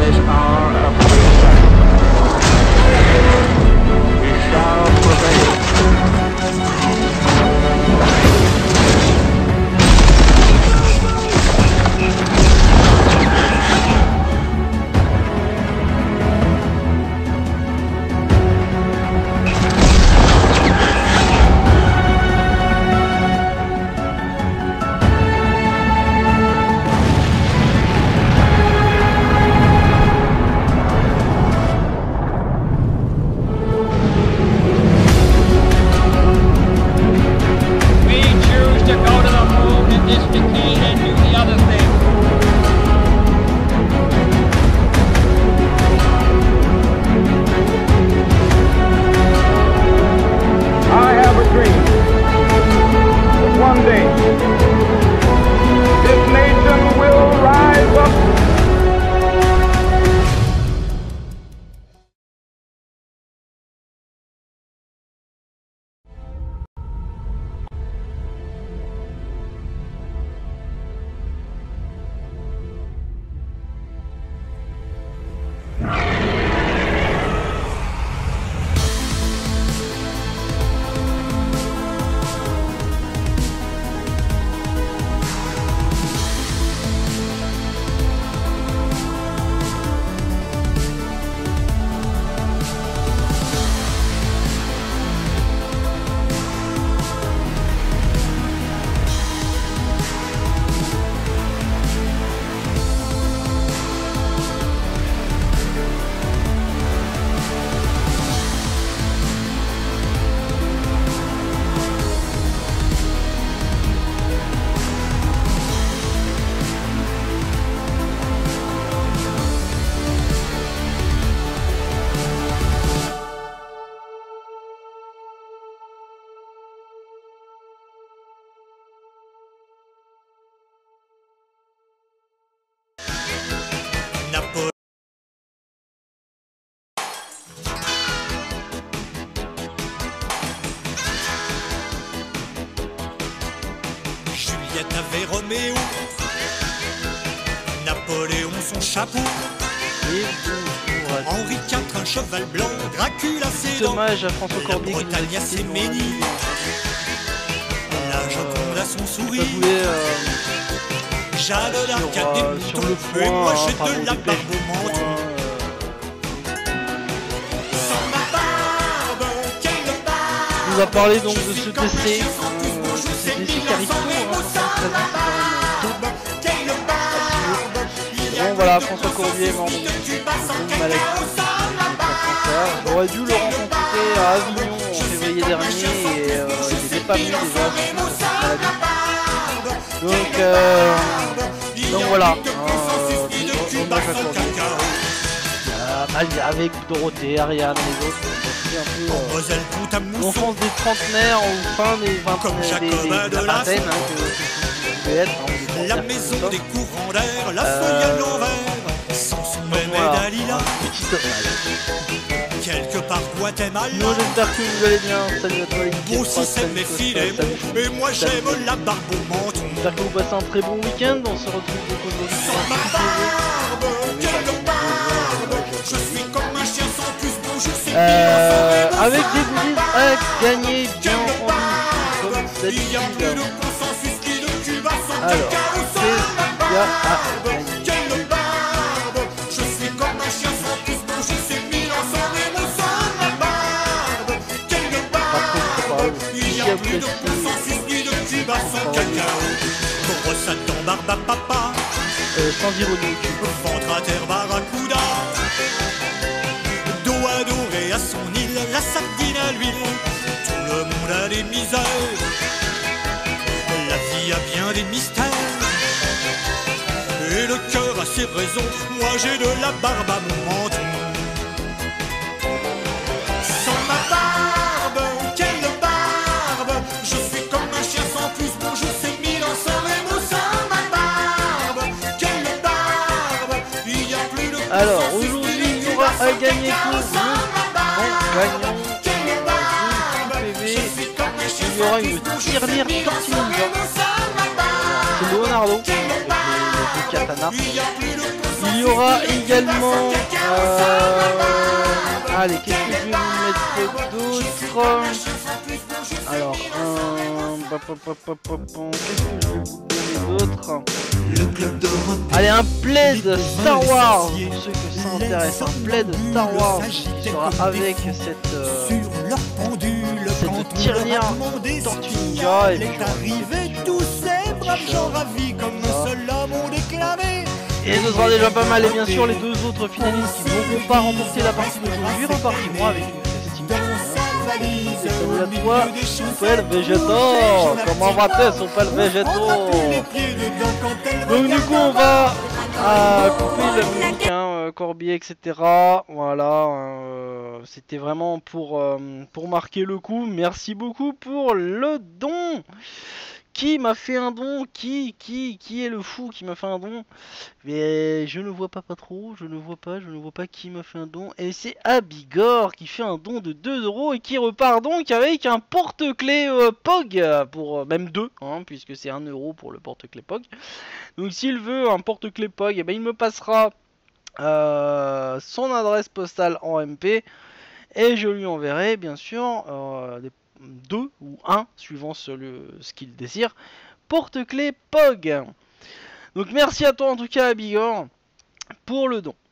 this hour of reset. We shall prevail. Juliette avait Roméo, Napoléon son chapeau, Henri IV un cheval blanc, Dracula ses dents, Dommage à François Corbier qui nous a Bretagne à ses quittés, ménies, la Joconde à son sourire, Jeanne d'Arc a des boutons, et moi j'ai de la barbe au menton. Sans ma barbe, quelle barbe. On nous a parlé donc de ce décès, Carito, bon voilà, François Corbier est mort d'une maladie. J'aurais dû le rencontrer à Avignon en février dernier et il n'était pas venu déjà. Donc voilà, hommage à Corbier. Avec Dorothée, Ariane et les autres, c'est un peu l'enfance des trentenaires ou fin des vingtaines, de la vingtaine que pouvait être. La maison des courants d'air, la feuille à l'envers, sans son Mehmed Alila. Petit hommage. Quelque part Guatemala. Nous j'espère que vous allez bien. Salut à toi les Beau système mes filets, et moi j'aime la barbe au menton. J'espère que vous passez un très bon week-end. On se retrouve donc aujourd'hui sur ma barbe, quelle barbe. Je suis comme un chien sans plus bon, je sais avec des goodies à gagner, bien entendu, comme d'habitude. Alors, c'est ce qu'il y a à gagner. Quelle barbe. Je suis comme un chien sans plus bon, je sais mille ans sans émotion. Ma barbe, quelle barbe. Il y a plus de consensus ni de Cuba sans cacao. Brosse à dents, barbe à papa. Sans ironie. Ventre à terre, barracuda. Dos adoré à son île, la sardine à l'huile. Tout le monde a des misères. La vie a bien des mystères. Et le cœur a ses raisons. Moi j'ai de la barbe à mon menton. Sans ma barbe, quelle barbe. Je suis comme un chien sans plus bon, je sais mille ans sans les mots. Sans ma barbe, quelle barbe. Il y a plus de. Alors aujourd'hui il y aura à gagner pour le gagnant il y aura une tirelire Tortue Ninja. C'est Leonardo avec le katana. Il y aura également... Allez, qu'est-ce que je vais vous mettre d'autre? Alors, qu'est-ce que je vais vous donner d'autre? Allez, un play de Star Wars, pour ceux que ça intéresse, un play de Star Wars qui sera avec cette tirelire Tortue Ninja et puis et ce sera déjà pas mal. Et bien sûr les deux autres finalistes qui n'auront pas remporté la partie d'aujourd'hui repartiront avec une festive. Salut à toi, Super Végéto. Comment va-t-il, Super Végéto? Donc du coup on va couper la musique, hein, Corbier, etc. Voilà, c'était vraiment pour marquer le coup. Merci beaucoup pour le don. Qui m'a fait un don? Qui est le fou qui m'a fait un don? Mais je ne vois pas trop, je ne vois pas qui m'a fait un don. Et c'est Abigor qui fait un don de 2 € et qui repart donc avec un porte-clés POG, pour même 2, hein, puisque c'est 1 € pour le porte-clés POG. Donc s'il veut un porte-clés POG, eh ben, il me passera son adresse postale en MP et je lui enverrai bien sûr des 2 ou 1 suivant ce qu'il désire, porte-clés POG. Donc merci à toi en tout cas Abigor pour le don.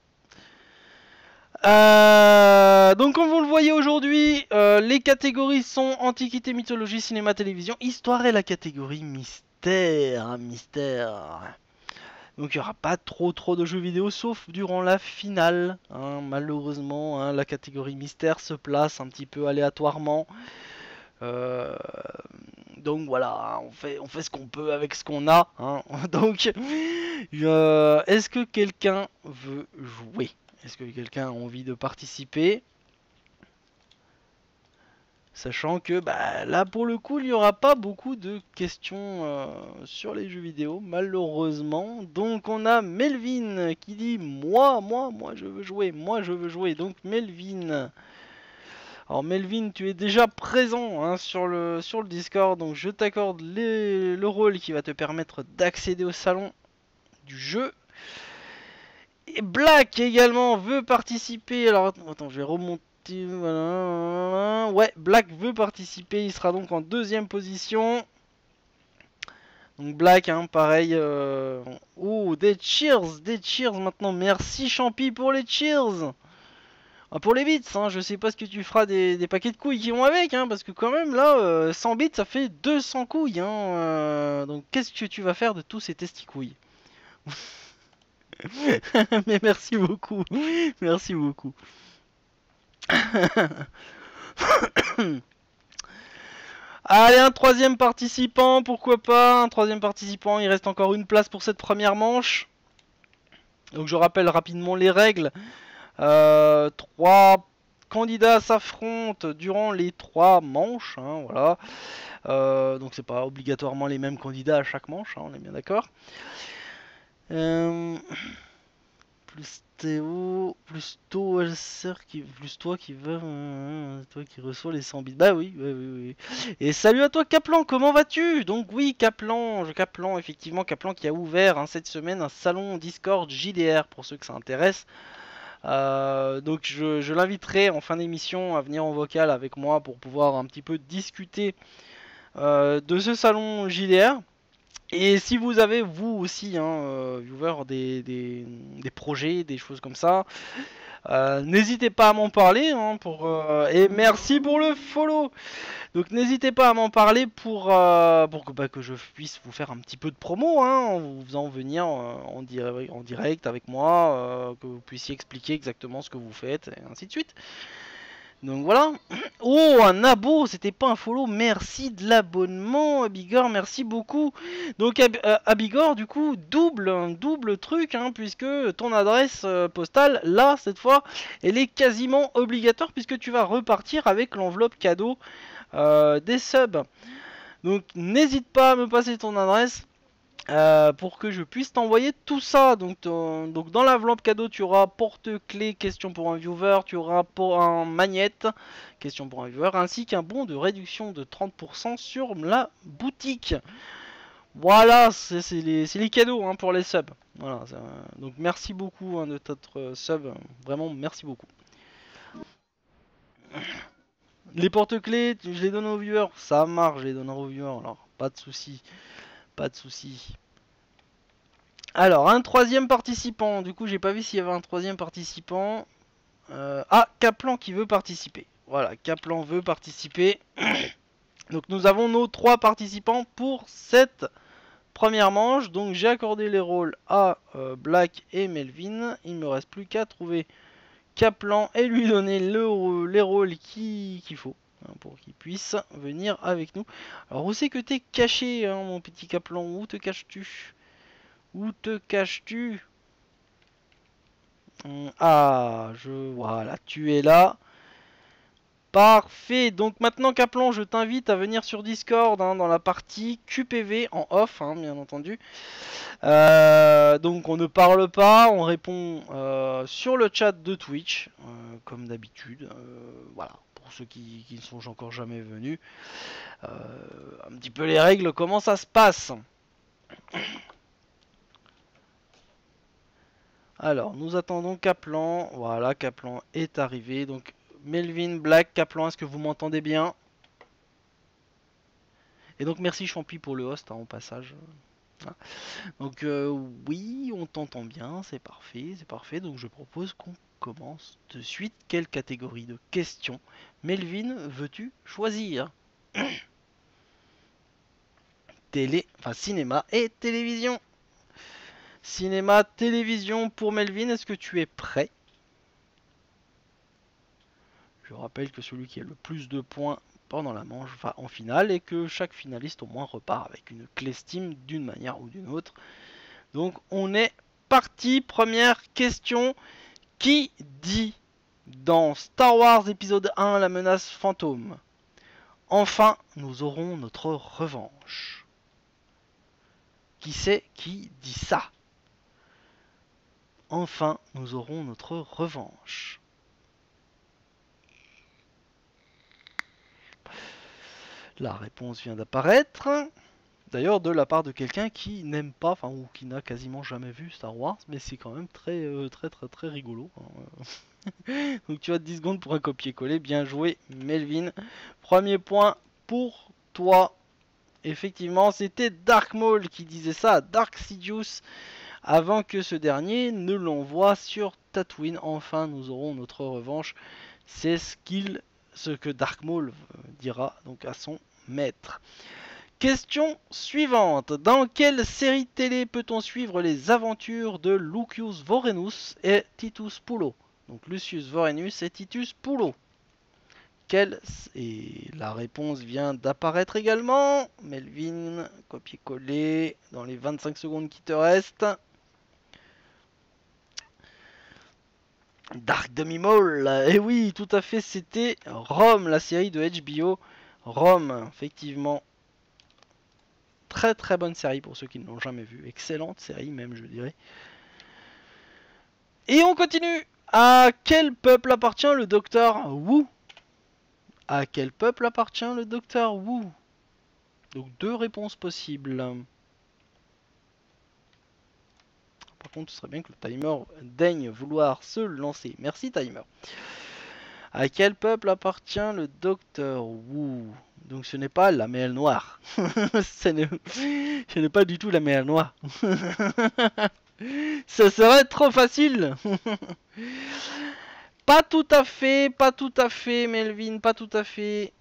Donc comme vous le voyez aujourd'hui, les catégories sont Antiquité, Mythologie, Cinéma, Télévision, Histoire et la catégorie Mystère. Donc il n'y aura pas trop de jeux vidéo sauf durant la finale, hein, malheureusement, hein, la catégorie Mystère se place un petit peu aléatoirement. Donc voilà, on fait ce qu'on peut avec ce qu'on a, hein. Donc est-ce que quelqu'un veut jouer? Est-ce que quelqu'un a envie de participer? Sachant que bah, là pour le coup il n'y aura pas beaucoup de questions sur les jeux vidéo malheureusement. Donc on a Melvin qui dit moi je veux jouer, donc Melvin. Alors Melvin, tu es déjà présent, hein, sur le Discord, donc je t'accorde le rôle qui va te permettre d'accéder au salon du jeu. Et Black également veut participer. Alors attends, je vais remonter. Voilà. Ouais, Black veut participer. Il sera donc en 2e position. Donc Black, hein, pareil. Oh, des cheers maintenant. Merci Champi pour les cheers. Pour les bits, hein, je sais pas ce que tu feras des paquets de couilles qui vont avec, hein, parce que quand même là, 100 bits ça fait 200 couilles, hein, donc qu'est-ce que tu vas faire de tous ces testicouilles? Mais merci beaucoup, merci beaucoup. Allez, un 3e participant, pourquoi pas, un 3e participant, il reste encore une place pour cette première manche. Donc je rappelle rapidement les règles. 3 candidats s'affrontent durant les 3 manches, hein, voilà. Donc c'est pas obligatoirement les mêmes candidats à chaque manche, hein, on est bien d'accord. Plus Théo, plus plus toi qui va, toi qui reçois les 100 bits. Bah oui. Et salut à toi Kaplan, comment vas-tu? Donc oui, Kaplan, effectivement, Kaplan qui a ouvert, hein, cette semaine un salon Discord JDR pour ceux que ça intéresse. Donc je l'inviterai en fin d'émission à venir en vocal avec moi pour pouvoir un petit peu discuter de ce salon JDR. Et si vous avez vous aussi, hein, viewer, des projets, des choses comme ça, n'hésitez pas à m'en parler, hein, et merci pour le follow. Donc n'hésitez pas à m'en parler pour que je puisse vous faire un petit peu de promo, hein, en vous faisant venir en direct avec moi, que vous puissiez expliquer exactement ce que vous faites, et ainsi de suite. Donc voilà. Oh, un abo, c'était pas un follow. Merci de l'abonnement, Abigor, merci beaucoup. Donc Abigor, du coup, double truc, hein, puisque ton adresse postale, là, cette fois, elle est quasiment obligatoire, puisque tu vas repartir avec l'enveloppe cadeau des subs. Donc n'hésite pas à me passer ton adresse pour que je puisse t'envoyer tout ça. Donc dans l'enveloppe cadeau tu auras porte-clés question pour un viewer, tu auras un magnète question pour un viewer, ainsi qu'un bon de réduction de 30% sur la boutique. Voilà, c'est les cadeaux, hein, pour les subs. Voilà, donc merci beaucoup hein, de votre sub, vraiment merci beaucoup. Les porte-clés, je les donne aux viewers, ça marche, je les donne aux viewers, alors pas de soucis, pas de soucis. Alors, un troisième participant, du coup j'ai pas vu s'il y avait un troisième participant. Ah, Kaplan qui veut participer. Voilà, Kaplan veut participer. Donc nous avons nos 3 participants pour cette première manche. Donc j'ai accordé les rôles à Black et Melvin. Il me reste plus qu'à trouver Kaplan et lui donner les rôles qu'il faut hein, pour qu'il puisse venir avec nous. Alors où c'est que t'es caché hein, mon petit Kaplan? Où te caches-tu? Où te caches-tu? Ah, voilà, tu es là. Parfait, donc maintenant Kaplan, je t'invite à venir sur Discord hein, dans la partie QPV en off, hein, bien entendu. Donc on ne parle pas, on répond sur le chat de Twitch, comme d'habitude. Voilà, pour ceux qui ne sont encore jamais venus. Un petit peu les règles, comment ça se passe? Alors, nous attendons Kaplan. Voilà, Kaplan est arrivé. Donc, Melvin, Black, Kaplan, est-ce que vous m'entendez bien? Et donc, merci Champi pour le host, hein, au passage. Voilà. Donc, oui, on t'entend bien, c'est parfait, c'est parfait. Donc, je propose qu'on commence de suite. Quelle catégorie de questions, Melvin, veux-tu choisir? Télé, enfin, cinéma et télévision. Cinéma, télévision pour Melvin, est-ce que tu es prêt? Je rappelle que celui qui a le plus de points pendant la manche va en finale et que chaque finaliste au moins repart avec une clé Steam d'une manière ou d'une autre. Donc on est parti. Première question. Qui dit dans Star Wars épisode 1 la menace fantôme? Enfin, nous aurons notre revanche. Qui c'est qui dit ça? Enfin, nous aurons notre revanche. La réponse vient d'apparaître. D'ailleurs, de la part de quelqu'un qui n'aime pas, enfin, ou qui n'a quasiment jamais vu Star Wars, mais c'est quand même très rigolo. Hein. Donc tu as 10 secondes pour un copier-coller. Bien joué, Melvin. Premier point pour toi. Effectivement, c'était Dark Maul qui disait ça à Dark Sidious avant que ce dernier ne l'envoie sur Tatooine. Enfin, nous aurons notre revanche. C'est ce que Dark Maul dira donc à son maître. Question suivante. Dans quelle série télé peut-on suivre les aventures de Lucius Vorenus et Titus Pullo? Donc Lucius Vorenus et Titus Pullo. Et la réponse vient d'apparaître également. Melvin, copier-coller dans les 25 secondes qui te restent. Dark Demi-Maul. Et oui, tout à fait, c'était Rome, la série de HBO. Rome, effectivement. Très très bonne série pour ceux qui ne l'ont jamais vue. Excellente série même, je dirais. Et on continue. À quel peuple appartient le docteur Wu? À quel peuple appartient le docteur Wu? Donc 2 réponses possibles. Par contre, ce serait bien que le timer daigne vouloir se lancer. Merci timer. À quel peuple appartient le docteur Wu? Donc ce n'est pas la mer Noire. Ce n'est pas du tout la mer Noire. Ce serait trop facile. Pas tout à fait, Melvin, pas tout à fait.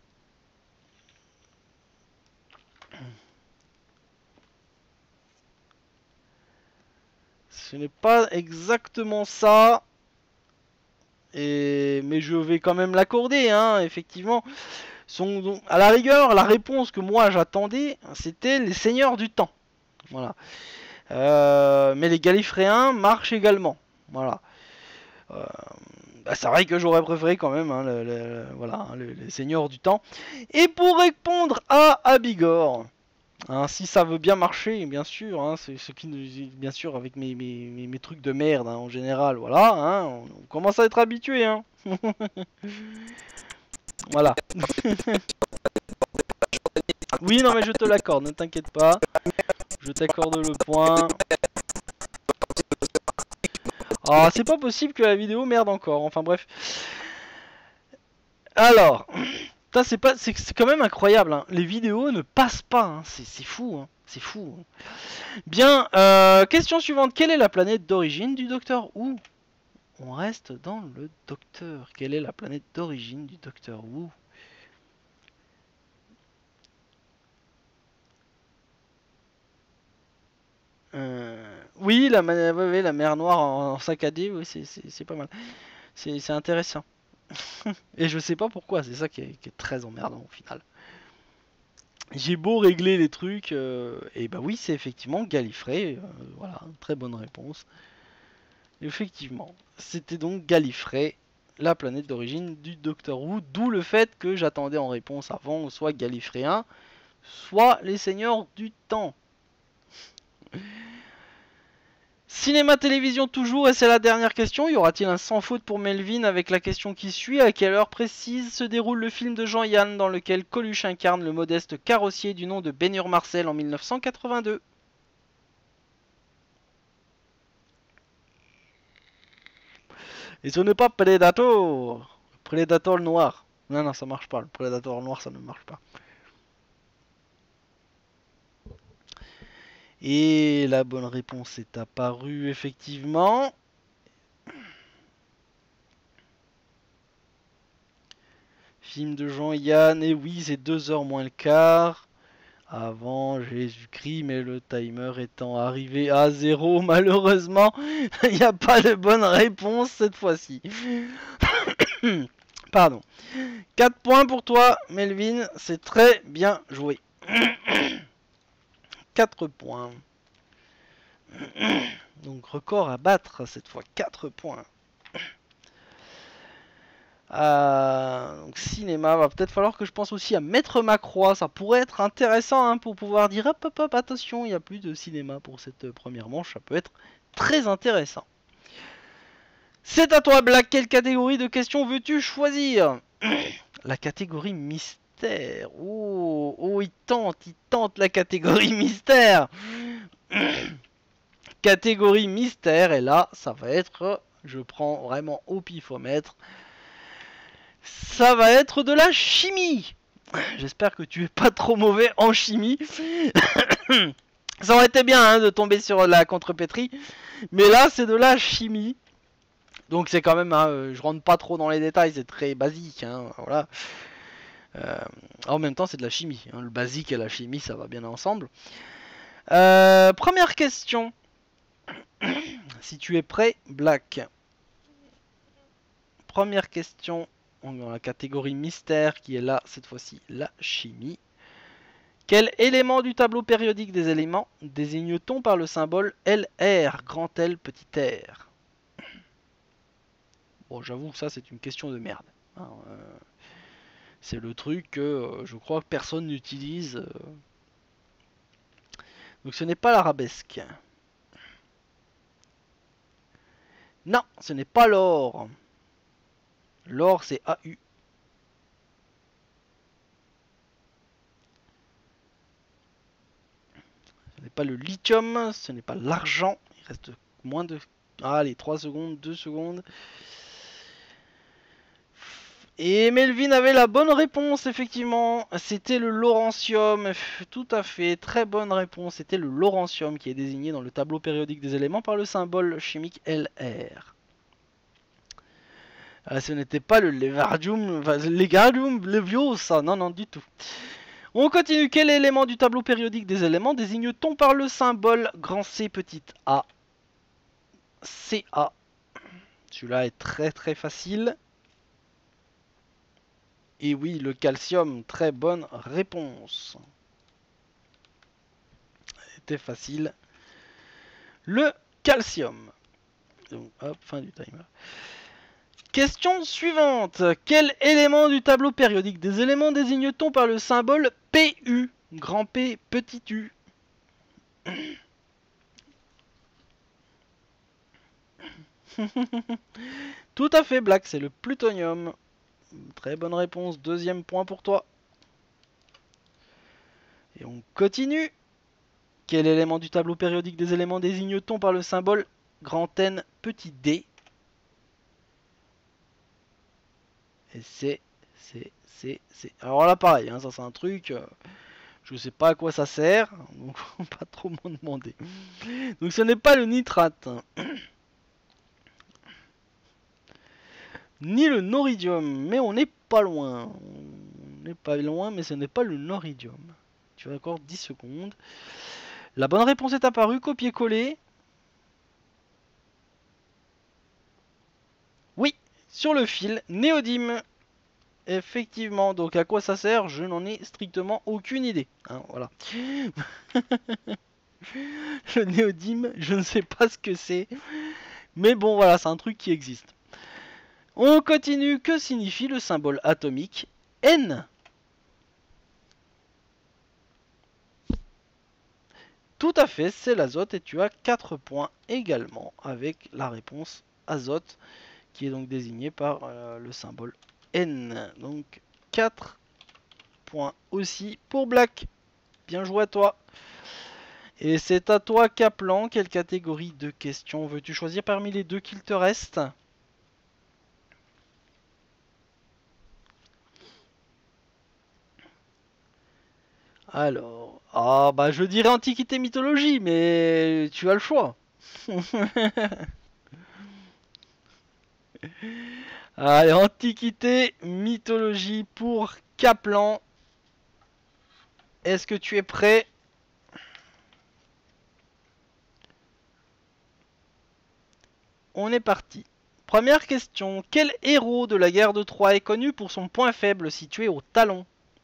Ce n'est pas exactement ça. Mais je vais quand même l'accorder, hein, effectivement. À la rigueur, la réponse que moi j'attendais, c'était les seigneurs du temps. Voilà. Mais les Gallifréens marchent également. Voilà. Bah, c'est vrai que j'aurais préféré quand même hein, voilà, les seigneurs du temps. Et pour répondre à Abigor, hein, si ça veut bien marcher, bien sûr, hein, c'est ce qui bien sûr avec mes trucs de merde hein, en général, voilà, hein, on commence à être habitué, hein. Voilà. Oui, non mais je te l'accorde, ne t'inquiète pas, je t'accorde le point. Ah, c'est pas possible que la vidéo merde encore. Enfin bref. Alors, ça c'est quand même incroyable. Hein. Les vidéos ne passent pas. Hein. C'est fou. Hein. C'est fou. Hein. Bien. Question suivante. Quelle est la planète d'origine du Docteur Who? On reste dans le Docteur. Quelle est la planète d'origine du Docteur Who? Oui, la mer Noire en saccadé, oui, c'est pas mal. C'est intéressant. Et je sais pas pourquoi, c'est ça qui est très emmerdant au final. J'ai beau régler les trucs, et bah oui, c'est effectivement Gallifrey. Voilà, très bonne réponse. Effectivement, c'était donc Gallifrey, la planète d'origine du Docteur Who, d'où le fait que j'attendais en réponse avant soit Gallifréen, soit les Seigneurs du Temps. Cinéma, télévision toujours, et c'est la dernière question. Y aura-t-il un sans faute pour Melvin avec la question qui suit? À quelle heure précise se déroule le film de Jean-Yann dans lequel Coluche incarne le modeste carrossier du nom de Bénur Marcel en 1982? Et ce n'est pas Predator. Predator noir. Non, non, ça marche pas. Le Predator noir, ça ne marche pas. Et la bonne réponse est apparue effectivement. Film de Jean-Yann, et oui, c'est 2h moins le quart. Avant Jésus-Christ, mais le timer étant arrivé à 0, malheureusement, il n'y a pas de bonne réponse cette fois-ci. Pardon. 4 points pour toi, Melvin, c'est très bien joué. 4 points. Donc record à battre cette fois, 4 points. Donc cinéma, va peut-être falloir que je pense aussi à mettre ma croix. Ça pourrait être intéressant hein, pour pouvoir dire hop hop hop, attention, il n'y a plus de cinéma pour cette première manche. Ça peut être très intéressant. C'est à toi, Black. Quelle catégorie de questions veux-tu choisir? La catégorie mystère. Oh, oh, il tente la catégorie mystère. Catégorie mystère, et là, ça va être, je prends vraiment au pifomètre, ça va être de la chimie. J'espère que tu es pas trop mauvais en chimie. Ça aurait été bien hein, de tomber sur la contrepétrie, mais là, c'est de la chimie. Donc c'est quand même, hein, je rentre pas trop dans les détails, c'est très basique, hein, voilà. En même temps, c'est de la chimie. Hein, le basique et la chimie, ça va bien ensemble. Première question. Si tu es prêt, Black. Première question dans la catégorie mystère qui est là, cette fois-ci, la chimie. Quel élément du tableau périodique des éléments désigne-t-on par le symbole LR, grand L, petit r? Bon, j'avoue que ça, c'est une question de merde. Hein, c'est le truc que je crois que personne n'utilise. Donc ce n'est pas l'arabesque. Non, ce n'est pas l'or. L'or, c'est AU. Ce n'est pas le lithium, ce n'est pas l'argent. Il reste moins de... Ah, allez, 3 secondes, 2 secondes. Et Melvin avait la bonne réponse, effectivement. C'était le laurentium. Tout à fait, très bonne réponse. C'était le laurentium qui est désigné dans le tableau périodique des éléments par le symbole chimique LR. Ce n'était pas le Levardium, enfin, Legarium Leviosa, non, non, du tout. On continue. Quel élément du tableau périodique des éléments désigne-t-on par le symbole grand C petit a? Ca. Celui-là est très très facile. Et oui, le calcium, très bonne réponse. C'était facile. Le calcium. Donc, hop, fin du timer. Question suivante. Quel élément du tableau périodique des éléments désigne-t-on par le symbole PU? Grand P, petit u. Tout à fait, Black, c'est le plutonium. Très bonne réponse, deuxième point pour toi. Et on continue. Quel élément du tableau périodique des éléments désigne-t-on par le symbole grand N, petit d. Et c'est... Alors là, pareil, hein, ça c'est un truc... je sais pas à quoi ça sert, donc faut pas trop m'en demander. Donc ce n'est pas le nitrate. Ni le noridium, mais on n'est pas loin. On n'est pas loin, mais ce n'est pas le noridium. Tu as encore 10 secondes. La bonne réponse est apparue, copier-coller. Oui, sur le fil, néodyme. Effectivement, donc à quoi ça sert? Je n'en ai strictement aucune idée. Hein, voilà. Le néodyme, je ne sais pas ce que c'est. Mais bon, voilà, c'est un truc qui existe. On continue. Que signifie le symbole atomique N? Tout à fait, c'est l'azote et tu as 4 points également avec la réponse azote qui est donc désignée par le symbole N. Donc 4 points aussi pour Black. Bien joué à toi. Et c'est à toi Kaplan. Quelle catégorie de questions veux-tu choisir parmi les deux qu'il te reste? Alors, ah bah je dirais Antiquité Mythologie, mais tu as le choix. Allez, Antiquité Mythologie pour Kaplan. Est-ce que tu es prêt? On est parti. Première question. Quel héros de la guerre de Troie est connu pour son point faible situé au talon?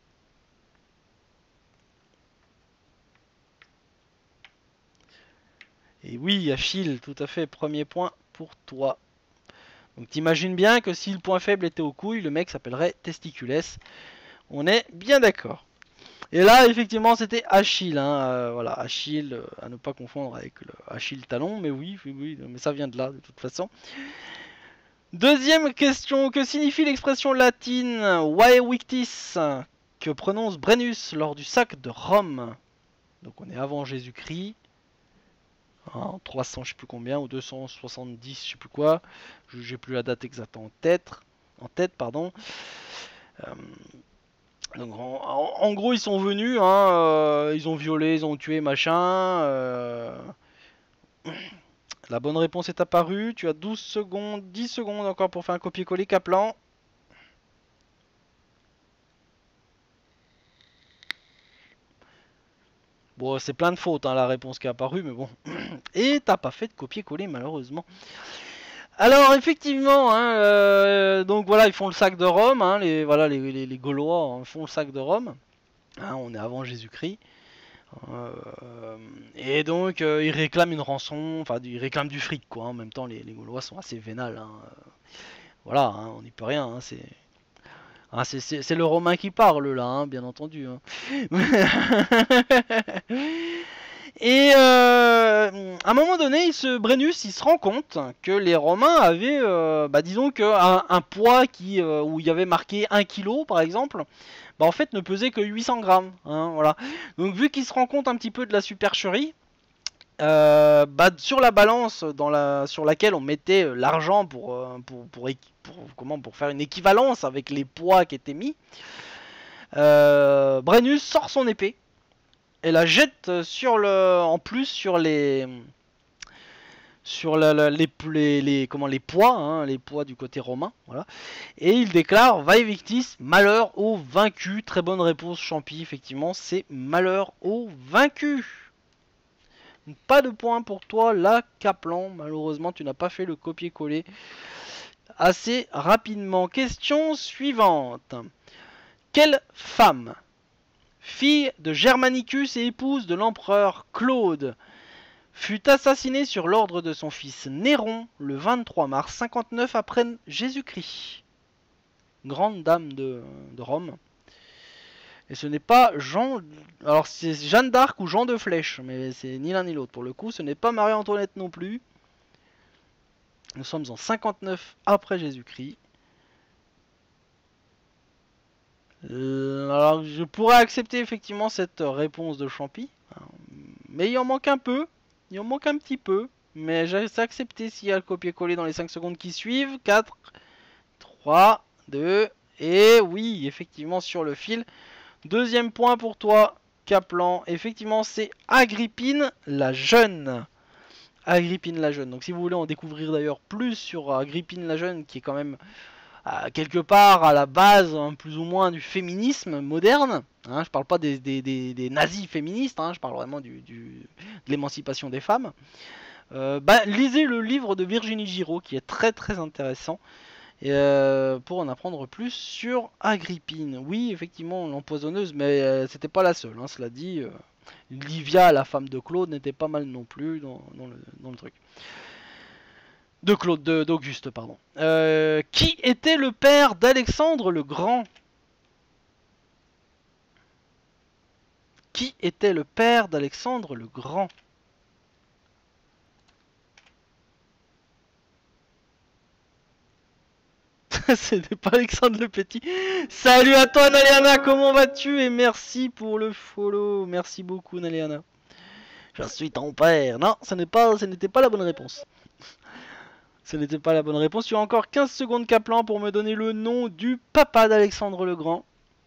Et oui, Achille, tout à fait, premier point pour toi. Donc t'imagines bien que si le point faible était aux couilles, le mec s'appellerait Testicules. On est bien d'accord. Et là, effectivement, c'était Achille. Hein, voilà, Achille, à ne pas confondre avec le Achille talon, mais oui, mais ça vient de là, de toute façon. Deuxième question, que signifie l'expression latine Vae Victis que prononce Brennus lors du sac de Rome? Donc on est avant Jésus-Christ. 300 je sais plus combien ou 270 je sais plus quoi, j'ai plus la date exacte en tête pardon. Donc en gros ils sont venus, hein, ils ont violé, ils ont tué machin. La bonne réponse est apparue, tu as 12 secondes, 10 secondes encore pour faire un copier-coller Kaplan. Bon, c'est plein de fautes, hein, la réponse qui est apparue, mais bon. Et t'as pas fait de copier-coller, malheureusement. Alors, effectivement, hein, donc voilà, ils font le sac de Rome. Hein, les Gaulois hein, font le sac de Rome. Hein, on est avant Jésus-Christ. Et donc, ils réclament une rançon, enfin, ils réclament du fric, quoi. En même temps, les Gaulois sont assez vénales. Hein. Voilà, hein, on n'y peut rien, hein, c'est... Ah, c'est le Romain qui parle là, hein, bien entendu. Hein. Et à un moment donné, Brennus il se rend compte que les Romains avaient, disons un poids où il y avait marqué 1 kg par exemple, en fait ne pesait que 800 grammes. Hein, voilà. Donc vu qu'il se rend compte un petit peu de la supercherie, sur la balance sur laquelle on mettait l'argent pour faire une équivalence avec les poids qui étaient mis, Brennus sort son épée et la jette en plus sur les poids, hein, les poids du côté romain, voilà. Et il déclare Vae Victis, malheur aux vaincus. Très bonne réponse Champi, effectivement, c'est malheur aux vaincus. Pas de point pour toi là, Kaplan. Malheureusement, tu n'as pas fait le copier-coller assez rapidement. Question suivante. Quelle femme, fille de Germanicus et épouse de l'empereur Claude, fut assassinée sur l'ordre de son fils Néron le 23 mars 59 après Jésus-Christ? Grande dame de Rome. Et ce n'est pas Jean... Alors c'est Jeanne d'Arc ou Jean de Flèche, mais c'est ni l'un ni l'autre. Pour le coup, ce n'est pas Marie-Antoinette non plus. Nous sommes en 59 après Jésus-Christ. Alors je pourrais accepter effectivement cette réponse de Champi. Mais il en manque un peu. Il en manque un petit peu. mais c'est accepté s'il y a le copier-coller dans les 5 secondes qui suivent. 4, 3, 2, et oui, effectivement sur le fil. Deuxième point pour toi, Kaplan. Effectivement, c'est Agrippine la Jeune. Agrippine la Jeune. Donc si vous voulez en découvrir d'ailleurs plus sur Agrippine la Jeune, qui est quand même quelque part à la base plus ou moins du féminisme moderne, hein, je parle pas des nazis féministes, hein, je parle vraiment de l'émancipation des femmes, lisez le livre de Virginie Giraud qui est très très intéressant. Et pour en apprendre plus sur Agrippine. Oui, effectivement, l'empoisonneuse, mais c'était pas la seule, hein, cela dit. Livia, la femme de Claude, n'était pas mal non plus dans le truc. De Claude, d'Auguste, pardon. Qui était le père d'Alexandre le Grand? Qui était le père d'Alexandre le Grand? Ce n'est pas Alexandre le Petit. Salut à toi Naliana, comment vas-tu? Et merci pour le follow. Merci beaucoup Naliana. Je suis ton père. Non, ce n'était pas la bonne réponse. Ce n'était pas la bonne réponse. Tu as encore 15 secondes Kaplan pour me donner le nom du papa d'Alexandre le Grand.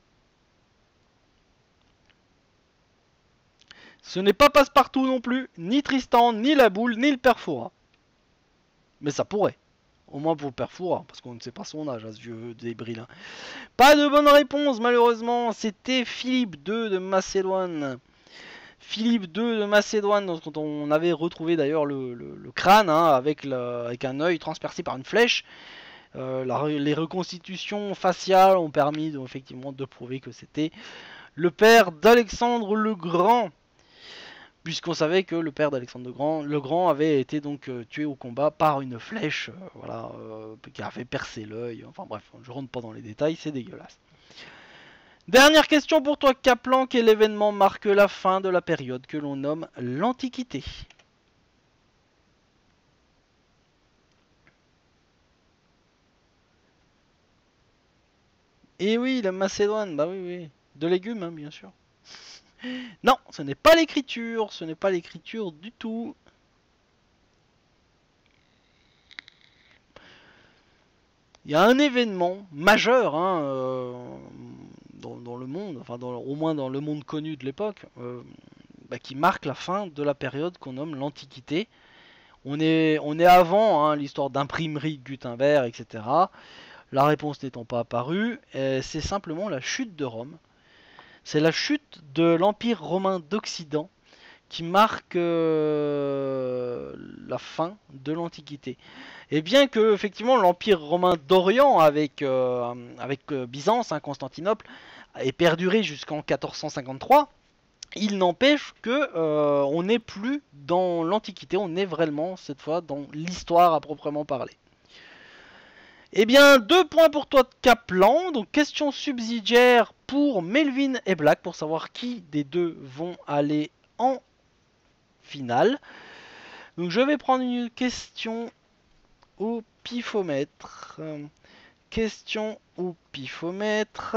Ce n'est pas Passepartout non plus, ni Tristan, ni la Boule, ni le père Fouras. Mais ça pourrait. Au moins pour le père Fouras, parce qu'on ne sait pas son âge à ce vieux débris là. Pas de bonne réponse malheureusement, c'était Philippe II de Macédoine. Philippe II de Macédoine, dont on avait retrouvé d'ailleurs le crâne, hein, avec un œil transpercé par une flèche. Les reconstitutions faciales ont permis effectivement de prouver que c'était le père d'Alexandre le Grand. Puisqu'on savait que le père d'Alexandre le Grand avait été donc tué au combat par une flèche, qui avait percé l'œil. Enfin bref, je rentre pas dans les détails, c'est dégueulasse. Dernière question pour toi, Kaplan. Quel événement marque la fin de la période que l'on nomme l'Antiquité? Et oui, la Macédoine, bah oui, oui. De légumes, hein, bien sûr. Non, ce n'est pas l'écriture, ce n'est pas l'écriture du tout. Il y a un événement majeur, hein, dans le monde, enfin au moins dans le monde connu de l'époque, qui marque la fin de la période qu'on nomme l'Antiquité. On est avant, hein, l'histoire d'imprimerie de Gutenberg, etc. La réponse n'étant pas apparue, c'est simplement la chute de Rome. C'est la chute de l'Empire romain d'Occident qui marque la fin de l'Antiquité. Et bien que effectivement l'Empire romain d'Orient avec Byzance, hein, Constantinople, ait perduré jusqu'en 1453, il n'empêche que on n'est plus dans l'Antiquité, on est vraiment cette fois dans l'histoire à proprement parler. Eh bien, 2 points pour toi de Kaplan. Donc, question subsidiaire pour Melvin et Black pour savoir qui des deux vont aller en finale. Donc, je vais prendre une question au pifomètre. Question au pifomètre.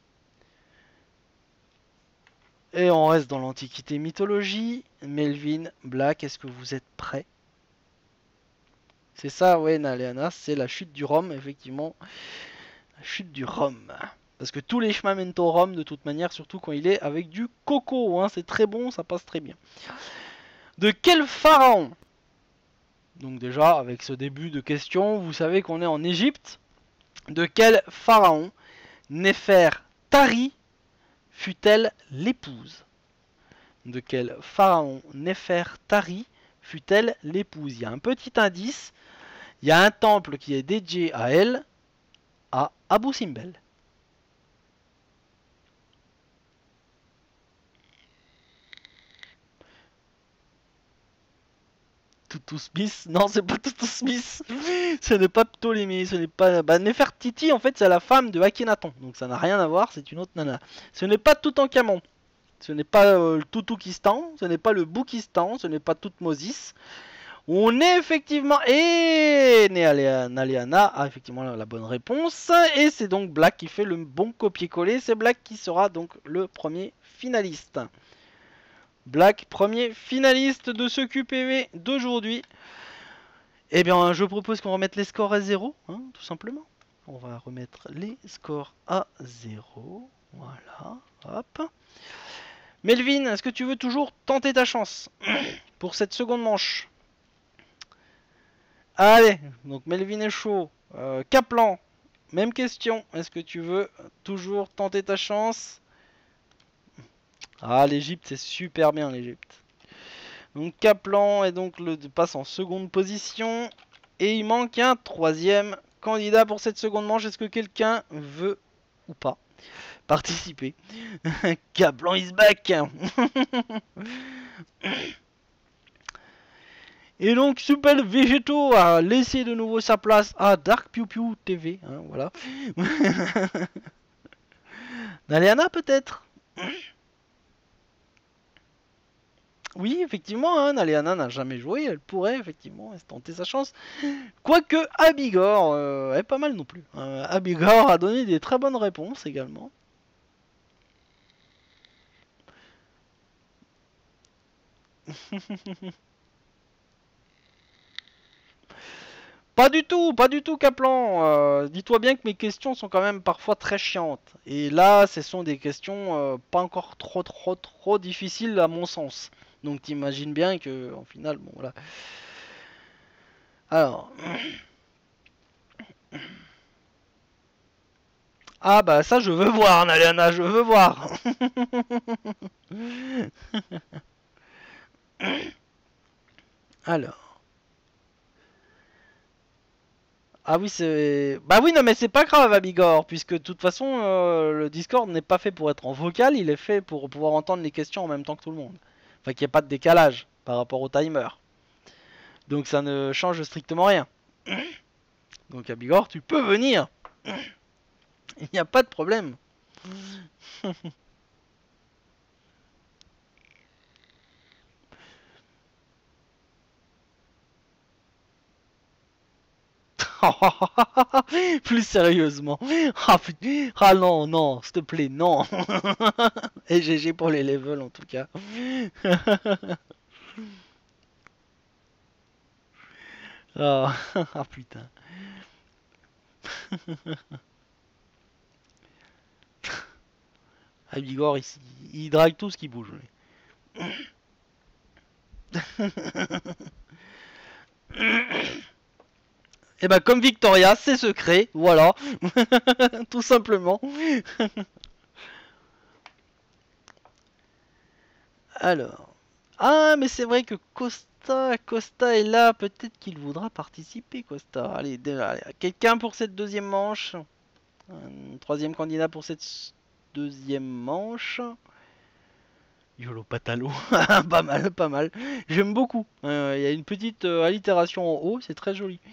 Et on reste dans l'Antiquité mythologie. Melvin, Black, est-ce que vous êtes prêts? C'est ça, ouais, Naliana, c'est la chute du Rhum, effectivement. La chute du Rhum. Parce que tous les chemins mènent au Rhum, de toute manière, surtout quand il est avec du coco. Hein, c'est très bon, ça passe très bien. De quel pharaon? Donc déjà, avec ce début de question, vous savez qu'on est en Égypte. De quel pharaon Néfertari fut-elle l'épouse? De quel pharaon Néfertari fut-elle l'épouse? Il y a un petit indice. Il y a un temple qui est dédié à elle, à Abou Simbel. Tutu Smith? Non, c'est pas Tutu Smith. Ce n'est pas Ptolémée, ce n'est pas... Nefertiti, en fait, c'est la femme de Akhenaton. Donc ça n'a rien à voir, c'est une autre nana. Ce n'est pas Toutankhamon. Ce n'est pas le Toutoukistan, ce n'est pas le Boukistan, ce n'est pas Toutmosis. On est effectivement... Et Naliana a effectivement la bonne réponse. Et c'est donc Black qui fait le bon copier-coller. C'est Black qui sera donc le premier finaliste. Black, premier finaliste de ce QPV d'aujourd'hui. Eh bien, je propose qu'on remette les scores à 0, hein, tout simplement. On va remettre les scores à 0. Voilà, hop. Melvin, est-ce que tu veux toujours tenter ta chance pour cette seconde manche? Allez, donc Melvin est chaud. Kaplan, même question. Est-ce que tu veux toujours tenter ta chance? Ah, l'Egypte, c'est super bien, l'Egypte. Donc Kaplan est donc passe en seconde position. Et il manque un troisième candidat pour cette seconde manche. Est-ce que quelqu'un veut ou pas participer? Kaplan is back. Et donc Super Vegeto a laissé de nouveau sa place à Dark Pew Pew TV. Hein, voilà. Naliana peut-être. Oui, effectivement, hein, Naliana n'a jamais joué, elle pourrait effectivement tenter sa chance. Quoique Abigor est pas mal non plus. Abigor a donné des très bonnes réponses également. Pas du tout, Kaplan. Dis-toi bien que mes questions sont quand même parfois très chiantes. Et là, ce sont des questions pas encore trop difficiles à mon sens. Donc t'imagines bien que, en final, bon voilà. Alors. Ah bah ça je veux voir, Naliana, je veux voir. Alors. Ah oui, c'est... Bah oui, non, mais c'est pas grave, Abigor, puisque de toute façon, le Discord n'est pas fait pour être en vocal, il est fait pour pouvoir entendre les questions en même temps que tout le monde. Enfin, qu'il n'y ait pas de décalage par rapport au timer. Donc ça ne change strictement rien. Donc Abigor, tu peux venir. Il n'y a pas de problème. Plus sérieusement. Ah, ah non, non, s'il te plaît, non. Et GG pour les levels en tout cas. Ah, ah putain. Abigor, il drague tout ce qui bouge. Et bah comme Victoria, c'est secret, voilà. Tout simplement. Alors. Ah, mais c'est vrai que Costa est là. Peut-être qu'il voudra participer, Costa. Allez, quelqu'un pour cette deuxième manche. Un troisième candidat pour cette deuxième manche. Yolo Patalo. Pas mal, pas mal. J'aime beaucoup. Il y a une petite allitération en haut, c'est très joli.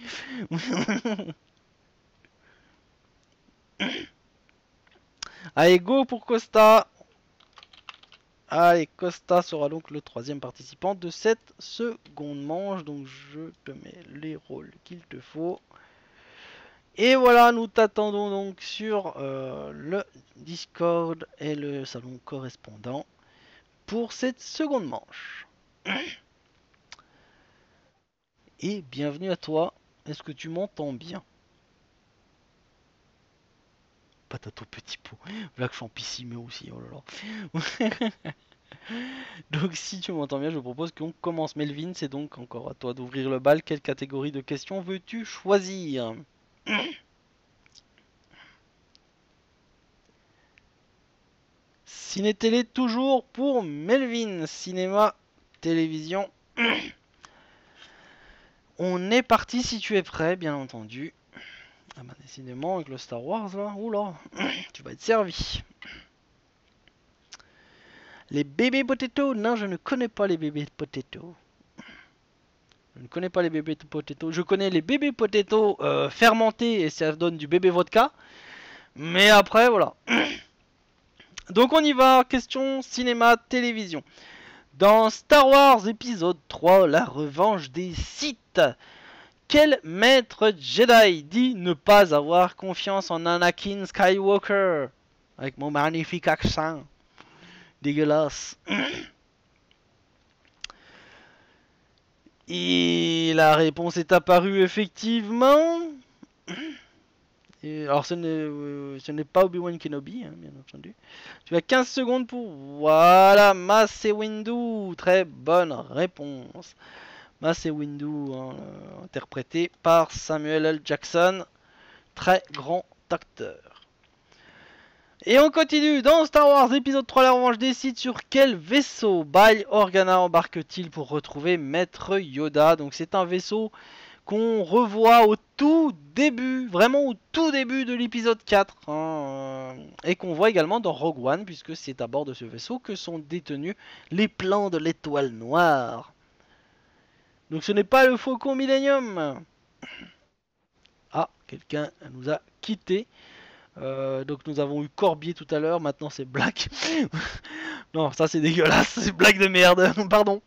Allez, go pour Costa. Allez, Costa sera donc le troisième participant de cette seconde manche. Donc je te mets les rôles qu'il te faut. Et voilà, nous t'attendons donc sur le Discord et le salon correspondant pour cette seconde manche. Et bienvenue à toi. Est-ce que tu m'entends bien? Patato petit pot. Black Champissimo aussi, oh là là. Donc si tu m'entends bien, je propose qu'on commence. Melvin, c'est donc encore à toi d'ouvrir le bal. Quelle catégorie de questions veux-tu choisir? Ciné-télé toujours pour Melvin. Cinéma, télévision. On est parti si tu es prêt, bien entendu. Ah bah décidément, avec le Star Wars là, oula, tu vas être servi. Les bébés potatoes? Non, je ne connais pas les bébés potatoes. Je ne connais pas les bébés potatoes. Je connais les bébés potatoes fermentés et ça donne du bébé vodka. Mais après, voilà. Donc on y va. Question cinéma, télévision. Dans Star Wars épisode 3, la revanche des Sith, quel maître Jedi dit ne pas avoir confiance en Anakin Skywalker? Avec mon magnifique accent dégueulasse. Et la réponse est apparue effectivement. Et alors ce n'est pas Obi-Wan Kenobi, hein, bien entendu. Tu as 15 secondes pour... Voilà, Mace Windu. Très bonne réponse. Mace Windu, hein, interprété par Samuel L. Jackson. Très grand acteur. Et on continue dans Star Wars épisode 3 la revanche des Sith. Sur quel vaisseau Bail Organa embarque-t-il pour retrouver Maître Yoda? Donc c'est un vaisseau qu'on revoit au tout début, vraiment au tout début de l'épisode 4, hein, et qu'on voit également dans Rogue One, puisque c'est à bord de ce vaisseau que sont détenus les plans de l'étoile noire. Donc ce n'est pas le Faucon Millennium. Ah, quelqu'un nous a quitté. Donc nous avons eu Corbier tout à l'heure, maintenant c'est Black. Non, ça c'est dégueulasse, c'est Black de merde, pardon.